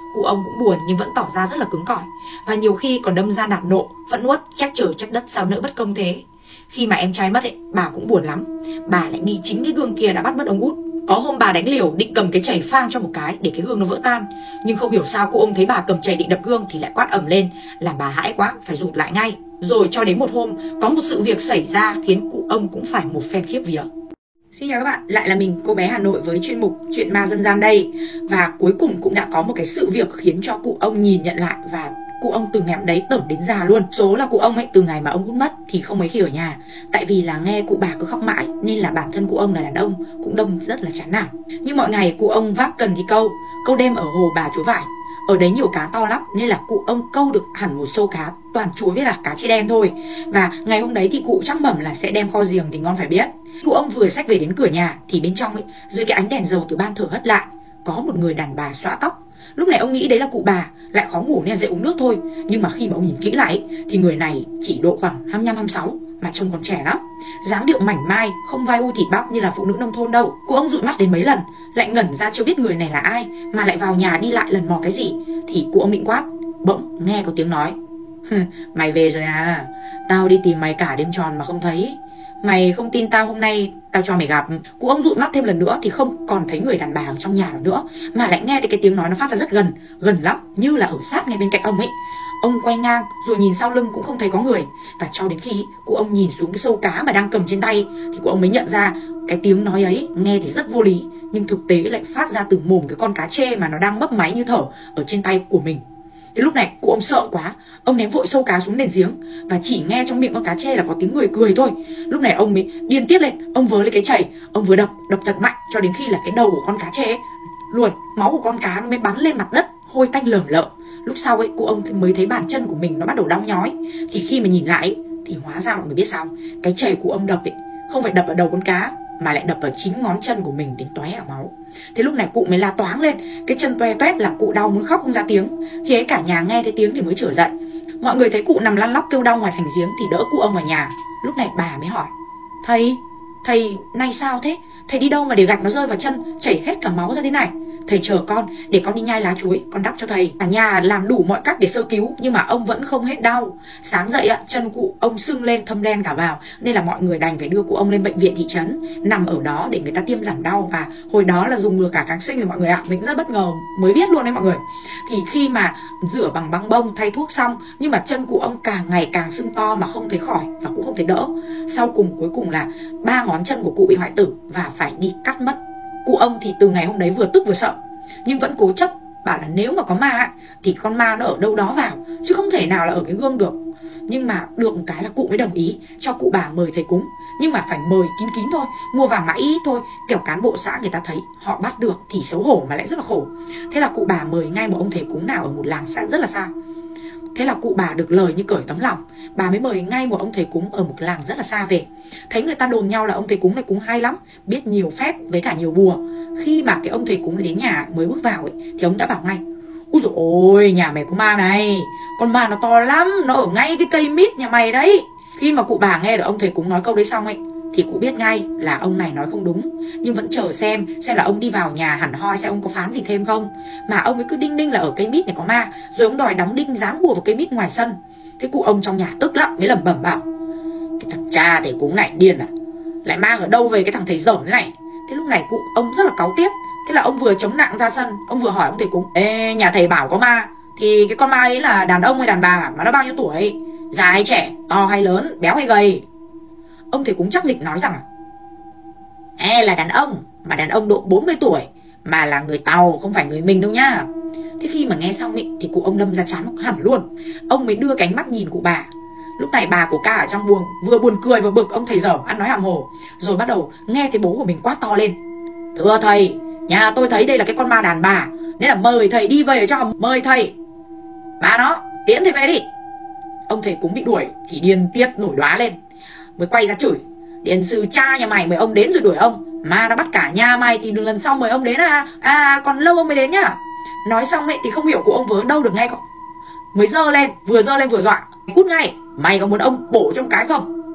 Speaker 1: Cụ ông cũng buồn nhưng vẫn tỏ ra rất là cứng cỏi, và nhiều khi còn đâm ra nạt nộ, phẫn uất, trách trời trách đất sao nỡ bất công thế. Khi mà em trai mất ấy, bà cũng buồn lắm. Bà lại nghĩ chính cái gương kia đã bắt mất ông út. Có hôm bà đánh liều định cầm cái chày phang cho một cái để cái gương nó vỡ tan, nhưng không hiểu sao cụ ông thấy bà cầm chày định đập gương thì lại quát ầm lên, làm bà hãi quá phải rụt lại ngay. Rồi cho đến một hôm có một sự việc xảy ra khiến cụ ông cũng phải một phen khiếp vía. Xin chào các bạn, lại là mình cô bé Hà Nội với chuyên mục Chuyện ma dân gian đây. Và cuối cùng cũng đã có một cái sự việc khiến cho cụ ông nhìn nhận lại, và cụ ông từ ngày đấy tởn đến già luôn. Số là cụ ông ấy từ ngày mà ông út mất thì không mấy khi ở nhà, tại vì là nghe cụ bà cứ khóc mãi nên là bản thân cụ ông là đàn ông cũng đâm rất là chán nản. Nhưng mọi ngày cụ ông vác cần đi câu đêm ở hồ Bà Chúa Vải. Ở đấy nhiều cá to lắm nên là cụ ông câu được hẳn một xô cá toàn chuối với là cá chê đen thôi. Và ngày hôm đấy thì cụ chắc mẩm là sẽ đem kho giềng thì ngon phải biết. Cụ ông vừa xách về đến cửa nhà thì bên trong ấy, dưới cái ánh đèn dầu từ ban thờ hất lại, có một người đàn bà xõa tóc. Lúc này ông nghĩ đấy là cụ bà, lại khó ngủ nên dậy uống nước thôi. Nhưng mà khi mà ông nhìn kỹ lại thì người này chỉ độ khoảng 25-26 mà trông còn trẻ lắm. Dáng điệu mảnh mai, không vai u thịt bắp như là phụ nữ nông thôn đâu. Cụ ông dụi mắt đến mấy lần, lại ngẩn ra chưa biết người này là ai, mà lại vào nhà đi lại lần mò cái gì. Thì cụ ông định quát, bỗng nghe có tiếng nói: mày về rồi à? Tao đi tìm mày cả đêm tròn mà không thấy. Mày không tin tao, hôm nay tao cho mày gặp. Cụ ông dụi mắt thêm lần nữa thì không còn thấy người đàn bà ở trong nhà nữa, mà lại nghe thấy cái tiếng nói nó phát ra rất gần, gần lắm, như là ở sát ngay bên cạnh ông ấy. Ông quay ngang rồi nhìn sau lưng cũng không thấy có người, và cho đến khi cụ ông nhìn xuống cái sâu cá mà đang cầm trên tay thì cụ ông mới nhận ra cái tiếng nói ấy nghe thì rất vô lý, nhưng thực tế lại phát ra từ mồm cái con cá trê mà nó đang mấp máy như thở ở trên tay của mình. Thế lúc này cụ ông sợ quá, ông ném vội sâu cá xuống nền giếng, và chỉ nghe trong miệng con cá trê là có tiếng người cười thôi. Lúc này ông mới điên tiết lên, ông vớ lấy cái chày, ông vừa đập thật mạnh cho đến khi là cái đầu của con cá trê ấy luôn, máu của con cá nó mới bắn lên mặt đất, hôi tanh lởm lợm. Lúc sau ấy cụ ông mới thấy bàn chân của mình nó bắt đầu đau nhói. Thì khi mà nhìn lại ấy, thì hóa ra mọi người biết sao, cái chày của ông đập ấy không phải đập vào đầu con cá mà lại đập vào chính ngón chân của mình đến tóe cả máu. Thế lúc này cụ mới la toáng lên, cái chân toe toét làm cụ đau muốn khóc không ra tiếng. Khi ấy cả nhà nghe thấy tiếng thì mới trở dậy. Mọi người thấy cụ nằm lăn lóc kêu đau ngoài thành giếng thì đỡ cụ ông vào nhà. Lúc này bà mới hỏi: Thầy nay sao thế? Thầy đi đâu mà để gạch nó rơi vào chân, chảy hết cả máu ra thế này? Thầy chờ con, để con đi nhai lá chuối, con đắp cho thầy. Cả nhà làm đủ mọi cách để sơ cứu, nhưng mà ông vẫn không hết đau. Sáng dậy chân cụ ông sưng lên thâm đen cả vào, nên là mọi người đành phải đưa cụ ông lên bệnh viện thị trấn, nằm ở đó để người ta tiêm giảm đau. Và hồi đó là dùng được cả kháng sinh rồi mọi người ạ. Mình rất bất ngờ mới biết luôn đấy mọi người. Thì khi mà rửa bằng băng bông, thay thuốc xong, nhưng mà chân cụ ông càng ngày càng sưng to mà không thấy khỏi và cũng không thấy đỡ. Sau cùng cuối cùng là 3 ngón chân của cụ bị hoại tử và phải đi cắt mất. Cụ ông thì từ ngày hôm đấy vừa tức vừa sợ, nhưng vẫn cố chấp bảo là nếu mà có ma thì con ma nó ở đâu đó vào, chứ không thể nào là ở cái gương được. Nhưng mà được một cái là cụ mới đồng ý cho cụ bà mời thầy cúng, nhưng mà phải mời kín kín thôi, mua vàng mã ít thôi, kiểu cán bộ xã người ta thấy họ bắt được thì xấu hổ mà lại rất là khổ. Thế là cụ bà mời ngay một ông thầy cúng nào ở một làng xã rất là xa. Thế là cụ bà được lời như cởi tấm lòng, bà mới mời ngay một ông thầy cúng ở một làng rất là xa về. Thấy người ta đồn nhau là ông thầy cúng này cúng hay lắm, biết nhiều phép với cả nhiều bùa. Khi mà cái ông thầy cúng đến nhà mới bước vào ấy, thì ông đã bảo ngay: úi dồi ôi, nhà mày có ma này, con ma nó to lắm, nó ở ngay cái cây mít nhà mày đấy. Khi mà cụ bà nghe được ông thầy cúng nói câu đấy xong ấy, thì cụ biết ngay là ông này nói không đúng, nhưng vẫn chờ xem là ông đi vào nhà hẳn hoi xem ông có phán gì thêm không. Mà ông ấy cứ đinh ninh là ở cây mít này có ma, rồi ông đòi đóng đinh dán bùa vào cây mít ngoài sân. Thế cụ ông trong nhà tức lắm mới lẩm bẩm bảo: cái thằng cha thầy cúng này điên à, lại mang ở đâu về cái thằng thầy dởm thế này. Thế lúc này cụ ông rất là cáu tiết. Thế là ông vừa chống nạng ra sân, ông vừa hỏi ông thầy cúng: ê, nhà thầy bảo có ma, thì cái con ma ấy là đàn ông hay đàn bà, mà nó bao nhiêu tuổi, già hay trẻ, to hay lớn, béo hay gầy? Ông thầy cúng chắc nịch nói rằng: là đàn ông, mà đàn ông độ 40 tuổi, mà là người Tàu, không phải người mình đâu nhá. Thế khi mà nghe xong ý, thì cụ ông đâm ra chán hẳn luôn. Ông mới đưa cái ánh mắt nhìn cụ bà. Lúc này bà của ca ở trong buồng vừa buồn cười vừa bực ông thầy dởm ăn nói hàm hồ, rồi bắt đầu nghe thấy bố của mình quát to lên: thưa thầy, nhà tôi thấy đây là cái con ma đàn bà, nên là mời thầy đi về cho, mời thầy. Bà nó, tiễn thầy về đi. Ông thầy cúng bị đuổi thì điên tiết nổi đoá lên, mới quay ra chửi: điền sư cha nhà mày mời ông đến rồi đuổi ông, ma nó bắt cả nhà mày thì lần sau mời ông đến còn lâu ông mới đến nhá. Nói xong ấy thì không hiểu cụ ông vớ đâu được ngay, mới giơ lên vừa dọa: cút ngay, mày có muốn ông bổ trong cái không?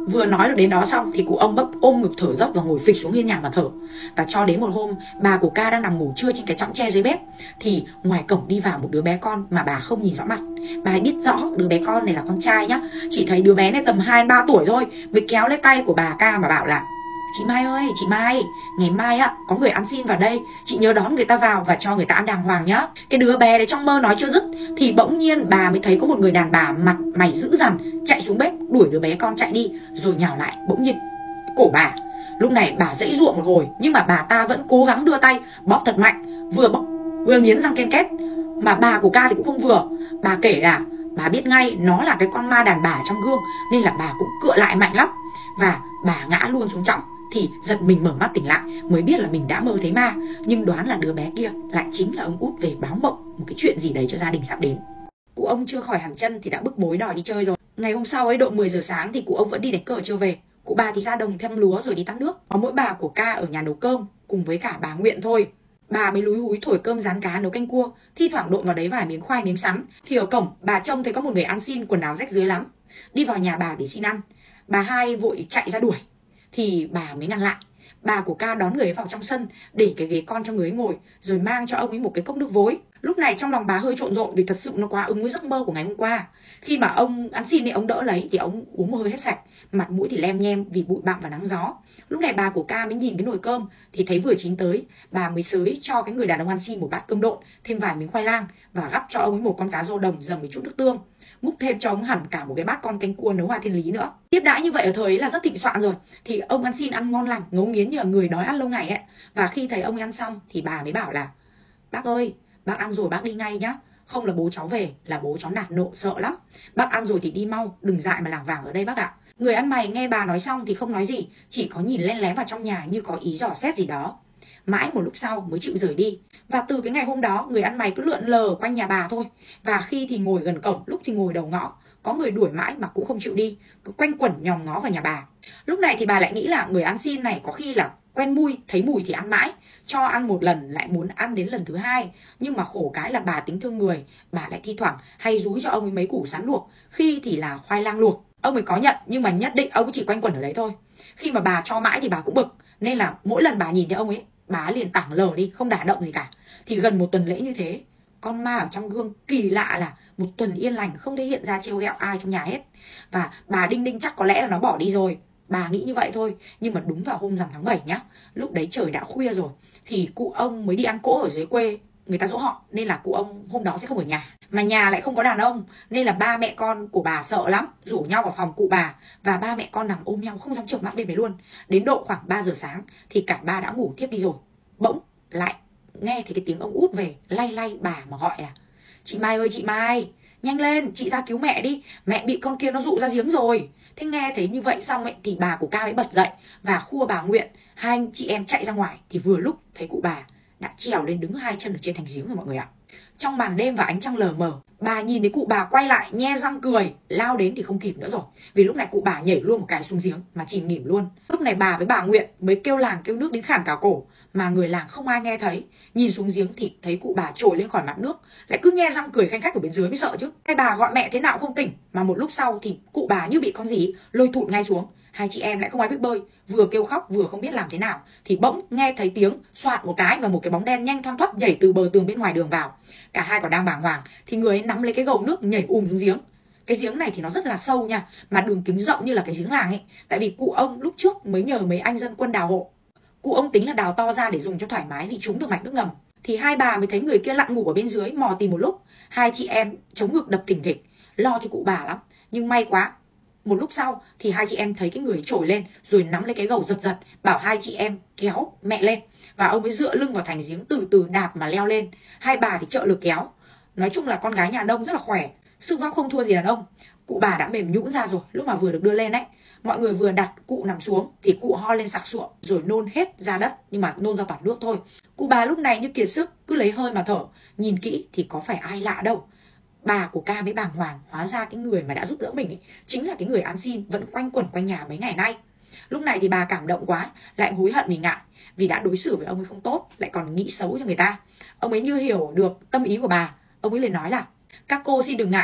Speaker 1: Vừa nói được đến đó xong thì cụ ông bỗng ôm ngực thở dốc và ngồi phịch xuống hiên nhà mà thở. Và cho đến một hôm bà của Ca đang nằm ngủ trưa trên cái chõng tre dưới bếp, thì ngoài cổng đi vào một đứa bé con mà bà không nhìn rõ mặt. Bà biết rõ đứa bé con này là con trai nhá, chỉ thấy đứa bé này tầm 2-3 tuổi thôi, mới kéo lấy tay của bà Ca mà bảo là: "Chị Mai ơi, chị Mai, ngày mai á có người ăn xin vào đây, chị nhớ đón người ta vào và cho người ta ăn đàng hoàng nhá." Cái đứa bé đấy trong mơ nói chưa dứt thì bỗng nhiên bà mới thấy có một người đàn bà mặt mày dữ dằn chạy xuống bếp đuổi đứa bé con chạy đi, rồi nhào lại bỗng nhiên cổ bà. Lúc này bà giãy giụa một hồi nhưng mà bà ta vẫn cố gắng đưa tay bóp thật mạnh, vừa nghiến răng ken két. Mà bà của Ca thì cũng không vừa. Bà kể là bà biết ngay nó là cái con ma đàn bà trong gương, nên là bà cũng cựa lại mạnh lắm, và bà ngã luôn xuống chõng. Thì giật mình mở mắt tỉnh lại mới biết là mình đã mơ thấy ma, nhưng đoán là đứa bé kia lại chính là ông út về báo mộng một cái chuyện gì đấy cho gia đình sắp đến. Cụ ông chưa khỏi hẳn chân thì đã bức bối đòi đi chơi rồi. Ngày hôm sau ấy độ 10 giờ sáng thì cụ ông vẫn đi đánh cờ chưa về. Cụ bà thì ra đồng thăm lúa rồi đi tắt nước. Có mỗi bà của Ca ở nhà nấu cơm cùng với cả bà Nguyện thôi. Bà mới lúi húi thổi cơm rán cá nấu canh cua, thi thoảng độn vào đấy vài miếng khoai miếng sắn. Thì ở cổng bà trông thấy có một người ăn xin quần áo rách rưới lắm, đi vào nhà bà để xin ăn. Bà hai vội chạy ra đuổi thì bà mới ngăn lại. Bà của Ca đón người ấy vào trong sân, để cái ghế con cho người ấy ngồi, rồi mang cho ông ấy một cái cốc nước vối. Lúc này trong lòng bà hơi trộn rộn vì thật sự nó quá ứng với giấc mơ của ngày hôm qua. Khi mà ông ăn xin thì ông đỡ lấy thì ông uống một hơi hết sạch, mặt mũi thì lem nhem vì bụi bặm và nắng gió. Lúc này bà của Ca mới nhìn cái nồi cơm thì thấy vừa chín tới, bà mới xới cho cái người đàn ông ăn xin một bát cơm độn, thêm vài miếng khoai lang và gắp cho ông ấy một con cá rô đồng dầm với chút nước tương, múc thêm cho ông hẳn cả một cái bát con canh cua nấu hoa thiên lý nữa. Tiếp đãi như vậy ở thời ấy là rất thịnh soạn rồi, thì ông ăn xin ăn ngon lành ngấu nghiến như là người đói ăn lâu ngày ấy. Và khi thấy ông ấy ăn xong thì bà mới bảo là: "Bác ơi, bác ăn rồi bác đi ngay nhá, không là bố cháu về là bố cháu nạt nộ sợ lắm. Bác ăn rồi thì đi mau, đừng dại mà lảng vảng ở đây bác ạ." Người ăn mày nghe bà nói xong thì không nói gì, chỉ có nhìn len lén vào trong nhà như có ý dò xét gì đó. Mãi một lúc sau mới chịu rời đi. Và từ cái ngày hôm đó người ăn mày cứ lượn lờ quanh nhà bà thôi. Và khi thì ngồi gần cổng, lúc thì ngồi đầu ngõ. Có người đuổi mãi mà cũng không chịu đi, cứ quanh quẩn nhòm ngó vào nhà bà. Lúc này thì bà lại nghĩ là người ăn xin này có khi là quen mùi, thấy mùi thì ăn mãi, cho ăn một lần lại muốn ăn đến lần thứ hai. Nhưng mà khổ cái là bà tính thương người, bà lại thi thoảng hay dúi cho ông ấy mấy củ sắn luộc, khi thì là khoai lang luộc. Ông ấy có nhận nhưng mà nhất định ông ấy chỉ quanh quẩn ở đấy thôi. Khi mà bà cho mãi thì bà cũng bực, nên là mỗi lần bà nhìn thấy ông ấy, bà liền tảng lờ đi, không đả động gì cả. Thì gần một tuần lễ như thế, con ma ở trong gương kỳ lạ là một tuần yên lành không thể hiện ra trêu ghẹo ai trong nhà hết. Và bà đinh đinh chắc có lẽ là nó bỏ đi rồi, bà nghĩ như vậy thôi. Nhưng mà đúng vào hôm rằm tháng 7 nhá, lúc đấy trời đã khuya rồi, thì cụ ông mới đi ăn cỗ ở dưới quê, người ta giỗ họ, nên là cụ ông hôm đó sẽ không ở nhà. Mà nhà lại không có đàn ông, nên là ba mẹ con của bà sợ lắm, rủ nhau vào phòng cụ bà, và ba mẹ con nằm ôm nhau không dám chợp mắt đêm đấy luôn. Đến độ khoảng 3 giờ sáng thì cả ba đã ngủ thiếp đi rồi. Bỗng lại nghe thấy cái tiếng ông út về, lay lay bà mà gọi là: "Chị Mai ơi chị Mai, nhanh lên, chị ra cứu mẹ đi, mẹ bị con kia nó dụ ra giếng rồi." Thế nghe thấy như vậy xong ấy thì bà của Ca mới bật dậy và khua bà Nguyện, hai anh chị em chạy ra ngoài. Thì vừa lúc thấy cụ bà đã trèo lên đứng hai chân ở trên thành giếng rồi mọi người ạ. Trong màn đêm và ánh trăng lờ mờ, bà nhìn thấy cụ bà quay lại nhe răng cười, lao đến thì không kịp nữa rồi, vì lúc này cụ bà nhảy luôn một cái xuống giếng mà chìm nghỉm luôn. Lúc này bà với bà Nguyện mới kêu làng kêu nước đến khản cả cổ, mà người làng không ai nghe thấy. Nhìn xuống giếng thì thấy cụ bà trồi lên khỏi mặt nước, lại cứ nhe răng cười khanh khách ở bên dưới mới sợ chứ. Hai bà gọi mẹ thế nào không tỉnh, mà một lúc sau thì cụ bà như bị con gì lôi thụt ngay xuống. Hai chị em lại không ai biết bơi, vừa kêu khóc vừa không biết làm thế nào, thì bỗng nghe thấy tiếng xoạt một cái và một cái bóng đen nhanh thoăn thoắt nhảy từ bờ tường bên ngoài đường vào. Cả hai còn đang bàng hoàng thì người ấy nắm lấy cái gầu nước nhảy xuống giếng. Cái giếng này thì nó rất là sâu nha, mà đường kính rộng như là cái giếng làng ấy. Tại vì cụ ông lúc trước mới nhờ mấy anh dân quân đào hộ, cụ ông tính là đào to ra để dùng cho thoải mái vì trúng được mạch nước ngầm. Thì hai bà mới thấy người kia lặn ngủ ở bên dưới, mò tìm một lúc. Hai chị em chống ngực đập thình thịch, lo cho cụ bà lắm. Nhưng may quá, một lúc sau thì hai chị em thấy cái người trồi lên rồi nắm lấy cái gầu giật giật, bảo hai chị em kéo mẹ lên. Và ông ấy dựa lưng vào thành giếng từ từ đạp mà leo lên. Hai bà thì trợ lực kéo. Nói chung là con gái nhà nông rất là khỏe, sức vóc không thua gì đàn ông. Cụ bà đã mềm nhũn ra rồi lúc mà vừa được đưa lên đấy. Mọi người vừa đặt cụ nằm xuống thì cụ ho lên sặc sụa rồi nôn hết ra đất, nhưng mà nôn ra toàn nước thôi. Cụ bà lúc này như kiệt sức, cứ lấy hơi mà thở. Nhìn kỹ thì có phải ai lạ đâu. Bà của Ca mới bàng hoàng, hóa ra cái người mà đã giúp đỡ mình ấy, chính là cái người ăn xin vẫn quanh quẩn quanh nhà mấy ngày nay. Lúc này thì bà cảm động quá, lại hối hận vì ngại, vì đã đối xử với ông ấy không tốt, lại còn nghĩ xấu cho người ta. Ông ấy như hiểu được tâm ý của bà, ông ấy liền nói là: "Các cô xin đừng ngại,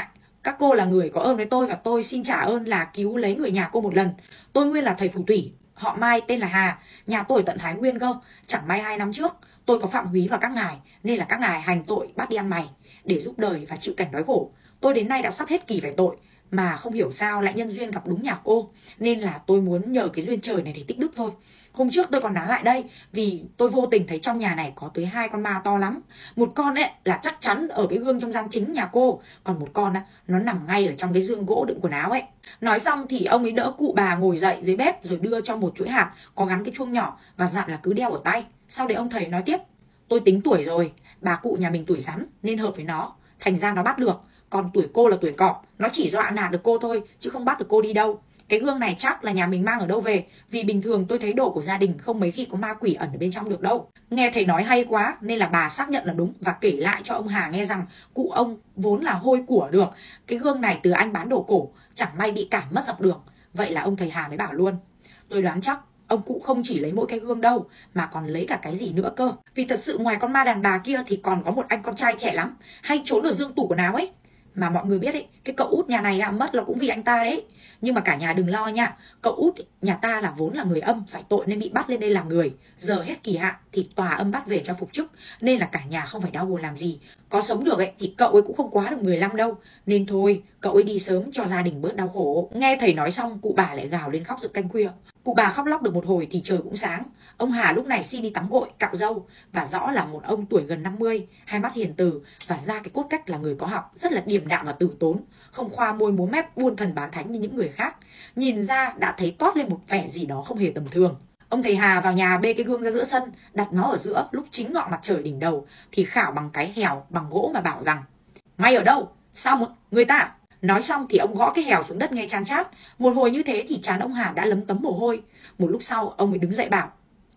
Speaker 1: Các cô là người có ơn với tôi và tôi xin trả ơn là cứu lấy người nhà cô một lần. Tôi nguyên là thầy phù thủy, họ Mai tên là Hà, nhà tôi ở tận Thái Nguyên cơ. Chẳng may 2 năm trước tôi có phạm húy vào các ngài, nên là các ngài hành tội bắt đi ăn mày để giúp đời và chịu cảnh đói khổ. Tôi đến nay đã sắp hết kỳ phải tội, mà không hiểu sao lại nhân duyên gặp đúng nhà cô, nên là tôi muốn nhờ cái duyên trời này để tích đức thôi. Hôm trước tôi còn đáng lại đây vì tôi vô tình thấy trong nhà này có tới 2 con ma to lắm. Một con ấy là chắc chắn ở cái gương trong gian chính nhà cô, còn một con nó nằm ngay ở trong cái giường gỗ đựng quần áo ấy. Nói xong thì ông ấy đỡ cụ bà ngồi dậy dưới bếp rồi đưa cho một chuỗi hạt có gắn cái chuông nhỏ và dặn là cứ đeo ở tay. Sau đấy ông thầy nói tiếp: tôi tính tuổi rồi, bà cụ nhà mình tuổi rắn nên hợp với nó, thành ra nó bắt được. Còn tuổi cô là tuổi cọ, nó chỉ dọa nạt được cô thôi chứ không bắt được cô đi đâu. Cái gương này chắc là nhà mình mang ở đâu về, vì bình thường tôi thấy đồ của gia đình không mấy khi có ma quỷ ẩn ở bên trong được đâu. Nghe thầy nói hay quá nên là bà xác nhận là đúng và kể lại cho ông Hà nghe rằng cụ ông vốn là hôi của được cái gương này từ anh bán đồ cổ, chẳng may bị cảm mất dọc đường. Vậy là ông thầy Hà mới bảo luôn: tôi đoán chắc ông cụ không chỉ lấy mỗi cái gương đâu mà còn lấy cả cái gì nữa cơ. Vì thật sự ngoài con ma đàn bà kia thì còn có một anh con trai trẻ lắm, hay trốn ở giường tủ quần áo ấy. Mà mọi người biết ấy, cái cậu út nhà này mất là cũng vì anh ta đấy. Nhưng mà cả nhà đừng lo nha, cậu út nhà ta là vốn là người âm, phải tội nên bị bắt lên đây làm người. Giờ hết kỳ hạn thì tòa âm bắt về cho phục chức, nên là cả nhà không phải đau buồn làm gì. Có sống được ấy thì cậu ấy cũng không quá được 15 đâu. Nên thôi, cậu ấy đi sớm cho gia đình bớt đau khổ. Nghe thầy nói xong, cụ bà lại gào lên khóc giữa canh khuya. Cụ bà khóc lóc được một hồi thì trời cũng sáng. Ông Hà lúc này xin đi tắm gội, cạo râu, và rõ là một ông tuổi gần 50, hai mắt hiền từ và ra cái cốt cách là người có học, rất là điềm đạm và tử tốn, không khoa môi múa mép buôn thần bán thánh như những người khác. Nhìn ra đã thấy toát lên một vẻ gì đó không hề tầm thường. Ông thầy Hà vào nhà bê cái gương ra giữa sân, đặt nó ở giữa lúc chính ngọ mặt trời đỉnh đầu, thì khảo bằng cái hèo bằng gỗ mà bảo rằng: mày ở đâu? Sao một người ta? Nói xong thì ông gõ cái hèo xuống đất nghe chan chát. Một hồi như thế thì trán ông Hà đã lấm tấm mồ hôi. Một lúc sau ông mới đứng dậy bảo: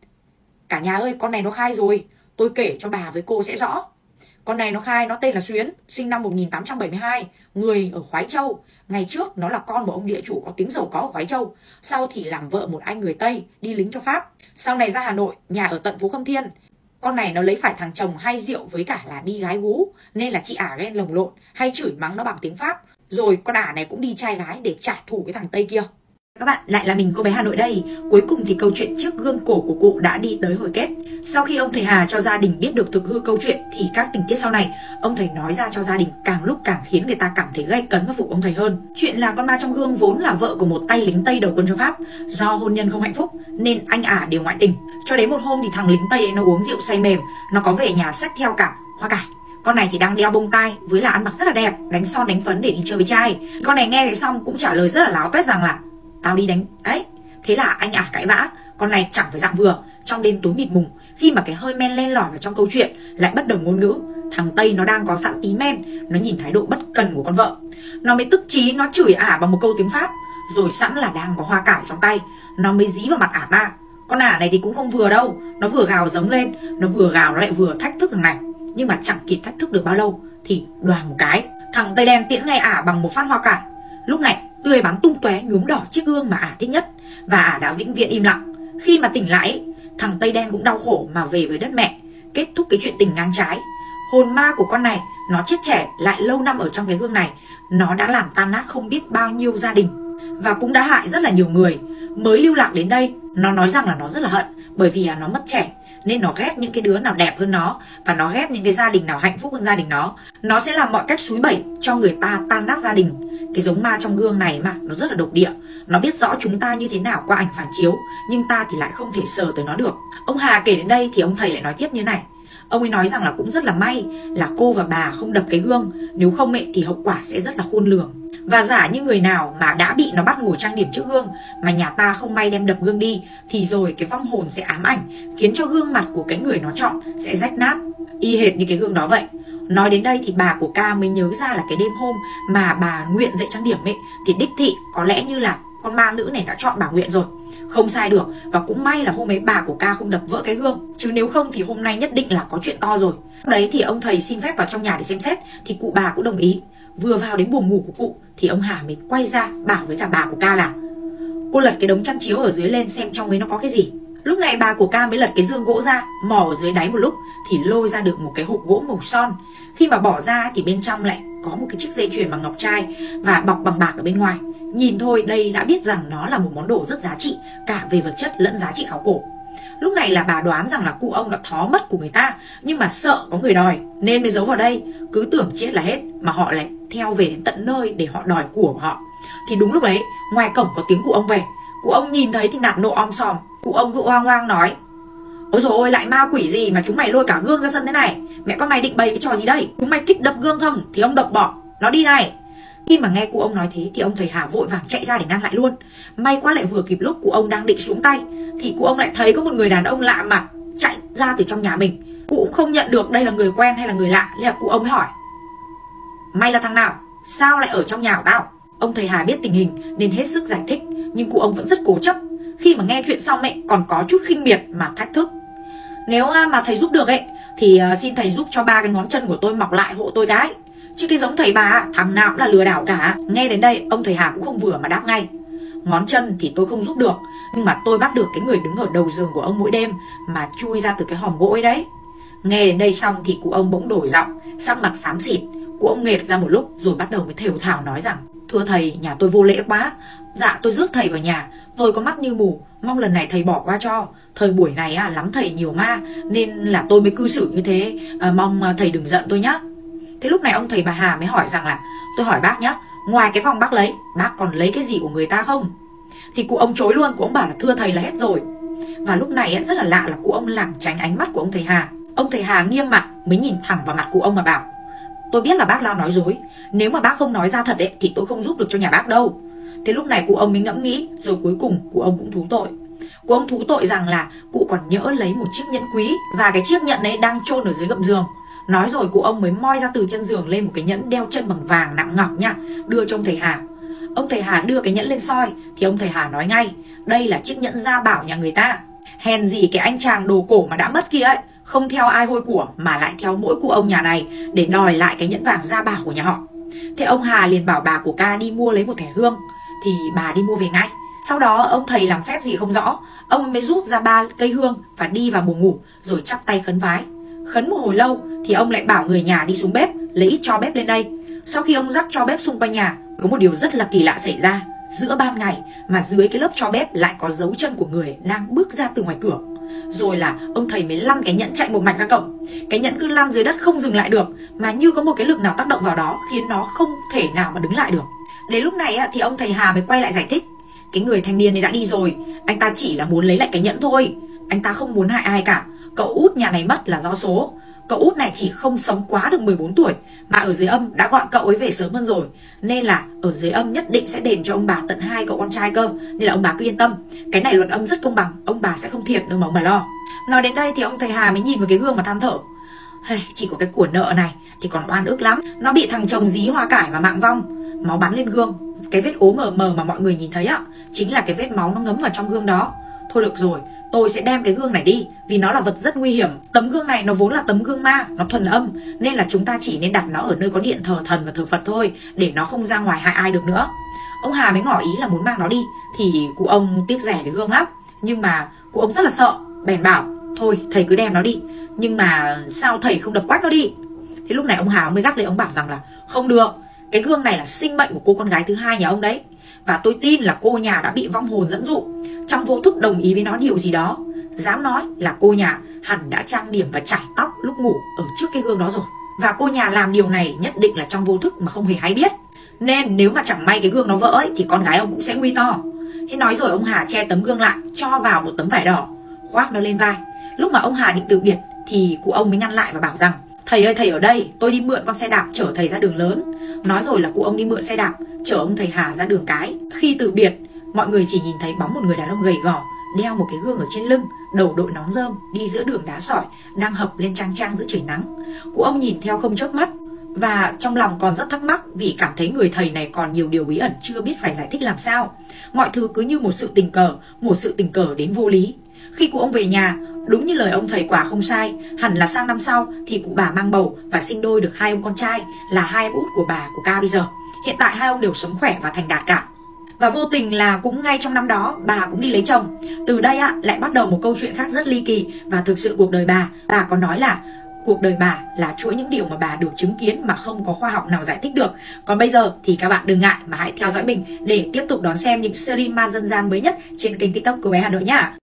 Speaker 1: cả nhà ơi, con này nó khai rồi, tôi kể cho bà với cô sẽ rõ. Con này nó khai nó tên là Xuyến, sinh năm 1872, người ở Khoái Châu. Ngày trước nó là con một ông địa chủ có tiếng giàu có ở Khoái Châu, sau thì làm vợ một anh người Tây đi lính cho Pháp. Sau này ra Hà Nội, nhà ở tận phố Khâm Thiên. Con này nó lấy phải thằng chồng hay rượu với cả là đi gái gú, nên là chị ả ghen lồng lộn, hay chửi mắng nó bằng tiếng Pháp. Rồi con ả này cũng đi trai gái để trả thù cái thằng Tây kia. Các bạn, lại là mình cô bé Hà Nội đây. Cuối cùng thì câu chuyện chiếc gương cổ của cụ đã đi tới hồi kết. Sau khi ông thầy Hà cho gia đình biết được thực hư câu chuyện thì các tình tiết sau này ông thầy nói ra cho gia đình càng lúc càng khiến người ta cảm thấy gay cấn và phục ông thầy hơn. Chuyện là con ma trong gương vốn là vợ của một tay lính Tây đầu quân cho Pháp. Do hôn nhân không hạnh phúc nên anh ả đều ngoại tình. Cho đến một hôm thì thằng lính Tây ấy nó uống rượu say mềm, nó có về nhà xách theo cả hoa cải. Con này thì đang đeo bông tai với là ăn mặc rất là đẹp, đánh son đánh phấn để đi chơi với trai. Con này nghe thế xong cũng trả lời rất là láo tuét rằng là: tao đi đánh ấy. Thế là anh ả cãi vã. Con này chẳng phải dạng vừa. Trong đêm tối mịt mùng, khi mà cái hơi men len lỏi vào trong câu chuyện lại bất đồng ngôn ngữ, thằng Tây nó đang có sẵn tí men, nó nhìn thái độ bất cần của con vợ, nó mới tức chí, nó chửi ả bằng một câu tiếng Pháp. Rồi sẵn là đang có hoa cải trong tay, nó mới dí vào mặt ả ta. Con ả này thì cũng không vừa đâu, nó vừa gào giống lên, nó vừa gào nó lại vừa thách thức thằng này. Nhưng mà chẳng kịp thách thức được bao lâu thì đoàng một cái, thằng Tây đen tiễn ngay ả bằng một phát hoa cải. Lúc này tươi bắn tung tóe nhuốm đỏ chiếc gương mà ả thích nhất, và ả đã vĩnh viễn im lặng. Khi mà tỉnh lại, thằng Tây đen cũng đau khổ mà về với đất mẹ, kết thúc cái chuyện tình ngang trái. Hồn ma của con này nó chết trẻ lại lâu năm ở trong cái gương này, nó đã làm tan nát không biết bao nhiêu gia đình và cũng đã hại rất là nhiều người. Mới lưu lạc đến đây, nó nói rằng là nó rất là hận bởi vì nó mất trẻ, nên nó ghét những cái đứa nào đẹp hơn nó, và nó ghét những cái gia đình nào hạnh phúc hơn gia đình nó. Nó sẽ làm mọi cách xúi bẩy cho người ta tan nát gia đình. Cái giống ma trong gương này mà nó rất là độc địa, nó biết rõ chúng ta như thế nào qua ảnh phản chiếu, nhưng ta thì lại không thể sờ tới nó được. Ông Hà kể đến đây thì ông thầy lại nói tiếp như này. Ông ấy nói rằng là cũng rất là may là cô và bà không đập cái gương, nếu không thì hậu quả sẽ rất là khôn lường. Và giả như người nào mà đã bị nó bắt ngồi trang điểm trước gương mà nhà ta không may đem đập gương đi, thì rồi cái vong hồn sẽ ám ảnh, khiến cho gương mặt của cái người nó chọn sẽ rách nát, y hệt như cái gương đó vậy. Nói đến đây thì bà của ca mới nhớ ra là cái đêm hôm mà bà Nguyện dậy trang điểm ấy, thì đích thị có lẽ như là con ma nữ này đã chọn bà Nguyện rồi. Không sai được, và cũng may là hôm ấy bà của ca không đập vỡ cái gương, chứ nếu không thì hôm nay nhất định là có chuyện to rồi. Đấy thì ông thầy xin phép vào trong nhà để xem xét, thì cụ bà cũng đồng ý. Vừa vào đến buồng ngủ của cụ thì ông Hà mới quay ra bảo với cả bà của ca là: cô lật cái đống chăn chiếu ở dưới lên xem trong ấy nó có cái gì. Lúc này bà của ca mới lật cái giường gỗ ra, mò ở dưới đáy một lúc thì lôi ra được một cái hộp gỗ màu son. Khi mà bỏ ra thì bên trong lại có một cái chiếc dây chuyền bằng ngọc trai và bọc bằng bạc ở bên ngoài. Nhìn thôi đây đã biết rằng nó là một món đồ rất giá trị, cả về vật chất lẫn giá trị khảo cổ. Lúc này là bà đoán rằng là cụ ông đã thó mất của người ta, nhưng mà sợ có người đòi nên mới giấu vào đây, cứ tưởng chết là hết mà họ lại theo về đến tận nơi để họ đòi của họ. Thì đúng lúc đấy ngoài cổng có tiếng cụ ông về. Cụ ông nhìn thấy thì nạt nộ om sòm. Cụ ông cứ oang oang nói: ôi dồi ôi, lại ma quỷ gì mà chúng mày lôi cả gương ra sân thế này? Mẹ con mày định bày cái trò gì đây? Chúng mày thích đập gương không thì ông đập bỏ nó đi này. Khi mà nghe cụ ông nói thế thì ông thầy Hà vội vàng chạy ra để ngăn lại luôn. May quá lại vừa kịp lúc cụ ông đang định xuống tay thì cụ ông lại thấy có một người đàn ông lạ mặt chạy ra từ trong nhà mình. Cụ cũng không nhận được đây là người quen hay là người lạ, nên là cụ ông mới hỏi: mày là thằng nào? Sao lại ở trong nhà của tao? Ông thầy Hà biết tình hình nên hết sức giải thích, nhưng cụ ông vẫn rất cố chấp. Khi mà nghe chuyện xong ấy còn có chút khinh miệt mà thách thức: nếu mà thầy giúp được ấy thì xin thầy giúp cho 3 cái ngón chân của tôi mọc lại hộ tôi cái. Chứ cái giống thầy bà thằng nào cũng là lừa đảo cả. Nghe đến đây ông thầy Hà cũng không vừa mà đáp ngay: ngón chân thì tôi không giúp được, nhưng mà tôi bắt được cái người đứng ở đầu giường của ông mỗi đêm mà chui ra từ cái hòm gỗ ấy đấy. Nghe đến đây xong thì cụ ông bỗng đổi giọng, sắc mặt xám xịt. Cụ ông nghệt ra một lúc rồi bắt đầu mới thều thào nói rằng: thưa thầy, nhà tôi vô lễ quá. Dạ tôi rước thầy vào nhà, tôi có mắt như mù, mong lần này thầy bỏ qua cho. Thời buổi này lắm thầy nhiều ma nên là tôi mới cư xử như thế, mong thầy đừng giận tôi nhá. Thế lúc này ông thầy bà Hà mới hỏi rằng là: tôi hỏi bác nhá, ngoài cái phòng bác lấy, bác còn lấy cái gì của người ta không? Thì cụ ông chối luôn, cụ ông bảo là thưa thầy là hết rồi. Và lúc này rất là lạ là cụ ông lảng tránh ánh mắt của ông thầy Hà. Ông thầy Hà nghiêm mặt mới nhìn thẳng vào mặt cụ ông mà bảo: tôi biết là bác đang nói dối, nếu mà bác không nói ra thật ấy thì tôi không giúp được cho nhà bác đâu. Thế lúc này cụ ông mới ngẫm nghĩ, rồi cuối cùng cụ ông cũng thú tội. Cụ ông thú tội rằng là cụ còn nhỡ lấy một chiếc nhẫn quý, và cái chiếc nhẫn ấy đang chôn ở dưới gầm giường. Nói rồi cụ ông mới moi ra từ chân giường lên một cái nhẫn đeo chân bằng vàng nặng ngọc nha, đưa cho ông thầy Hà. Ông thầy Hà đưa cái nhẫn lên soi thì ông thầy Hà nói ngay: đây là chiếc nhẫn gia bảo nhà người ta. Hèn gì cái anh chàng đồ cổ mà đã mất kia ấy không theo ai hôi của mà lại theo mỗi cụ ông nhà này để đòi lại cái nhẫn vàng gia bảo của nhà họ. Thế ông Hà liền bảo bà của ca đi mua lấy một thẻ hương, thì bà đi mua về ngay. Sau đó ông thầy làm phép gì không rõ, ông mới rút ra 3 cây hương và đi vào buồng ngủ rồi chắp tay khấn vái. Khấn một hồi lâu thì ông lại bảo người nhà đi xuống bếp lấy ít tro bếp lên đây. Sau khi ông rắc tro bếp xung quanh nhà, có một điều rất là kỳ lạ xảy ra. Giữa ban ngày mà dưới cái lớp tro bếp lại có dấu chân của người đang bước ra từ ngoài cửa. Rồi là ông thầy mới lăn cái nhẫn chạy một mạch ra cổng. Cái nhẫn cứ lăn dưới đất không dừng lại được, mà như có một cái lực nào tác động vào đó khiến nó không thể nào mà đứng lại được. Đến lúc này thì ông thầy Hà mới quay lại giải thích: cái người thanh niên này đã đi rồi, anh ta chỉ là muốn lấy lại cái nhẫn thôi, anh ta không muốn hại ai cả. Cậu út nhà này mất là do số. Cậu út này chỉ không sống quá được 14 tuổi, mà ở dưới âm đã gọi cậu ấy về sớm hơn rồi, nên là ở dưới âm nhất định sẽ đền cho ông bà tận 2 cậu con trai cơ. Nên là ông bà cứ yên tâm, cái này luật âm rất công bằng, ông bà sẽ không thiệt đâu mà ông bà lo. Nói đến đây thì ông thầy Hà mới nhìn vào cái gương mà than thở: chỉ có cái của nợ này thì còn oan ức lắm, nó bị thằng chồng dí hoa cải mà mạng vong. Máu bắn lên gương, cái vết ố mờ mờ mà mọi người nhìn thấy chính là cái vết máu nó ngấm vào trong gương đó. Thôi được rồi, tôi sẽ đem cái gương này đi, vì nó là vật rất nguy hiểm. Tấm gương này nó vốn là tấm gương ma, nó thuần âm, nên là chúng ta chỉ nên đặt nó ở nơi có điện thờ thần và thờ Phật thôi, để nó không ra ngoài hại ai được nữa. Ông Hà mới ngỏ ý là muốn mang nó đi, thì cụ ông tiếc rẻ cái gương lắm, nhưng mà cụ ông rất là sợ, bèn bảo: thôi thầy cứ đem nó đi, nhưng mà sao thầy không đập quách nó đi? Thế lúc này ông Hà mới gắt lên, ông bảo rằng là không được, cái gương này là sinh mệnh của cô con gái thứ hai nhà ông đấy, và tôi tin là cô nhà đã bị vong hồn dẫn dụ, trong vô thức đồng ý với nó điều gì đó. Dám nói là cô nhà hẳn đã trang điểm và chải tóc lúc ngủ ở trước cái gương đó rồi, và cô nhà làm điều này nhất định là trong vô thức mà không hề hay biết. Nên nếu mà chẳng may cái gương nó vỡ ấy, thì con gái ông cũng sẽ nguy to. Thế nói rồi ông Hà che tấm gương lại, cho vào một tấm vải đỏ, khoác nó lên vai. Lúc mà ông Hà định từ biệt thì cụ ông mới ngăn lại và bảo rằng: thầy ơi, thầy ở đây, tôi đi mượn con xe đạp chở thầy ra đường lớn. Nói rồi là cụ ông đi mượn xe đạp chở ông thầy Hà ra đường cái. Khi từ biệt, mọi người chỉ nhìn thấy bóng một người đàn ông gầy gò, đeo một cái gương ở trên lưng, đầu đội nón rơm, đi giữa đường đá sỏi, đang hập lên trang trang giữa trời nắng. Cụ ông nhìn theo không chớp mắt, và trong lòng còn rất thắc mắc vì cảm thấy người thầy này còn nhiều điều bí ẩn chưa biết phải giải thích làm sao. Mọi thứ cứ như một sự tình cờ đến vô lý. Khi cụ ông về nhà, đúng như lời ông thầy quả không sai, hẳn là sang năm sau thì cụ bà mang bầu và sinh đôi được 2 ông con trai, là 2 em út của bà của ca bây giờ. Hiện tại 2 ông đều sống khỏe và thành đạt cả. Và vô tình là cũng ngay trong năm đó bà cũng đi lấy chồng. Từ đây lại bắt đầu một câu chuyện khác rất ly kỳ, và thực sự cuộc đời bà có nói là Cuộc đời bà là chuỗi những điều mà bà được chứng kiến mà không có khoa học nào giải thích được. Còn bây giờ thì các bạn đừng ngại mà hãy theo dõi mình để tiếp tục đón xem những series ma dân gian mới nhất trên kênh TikTok Cô Bé Hà Nội nhá.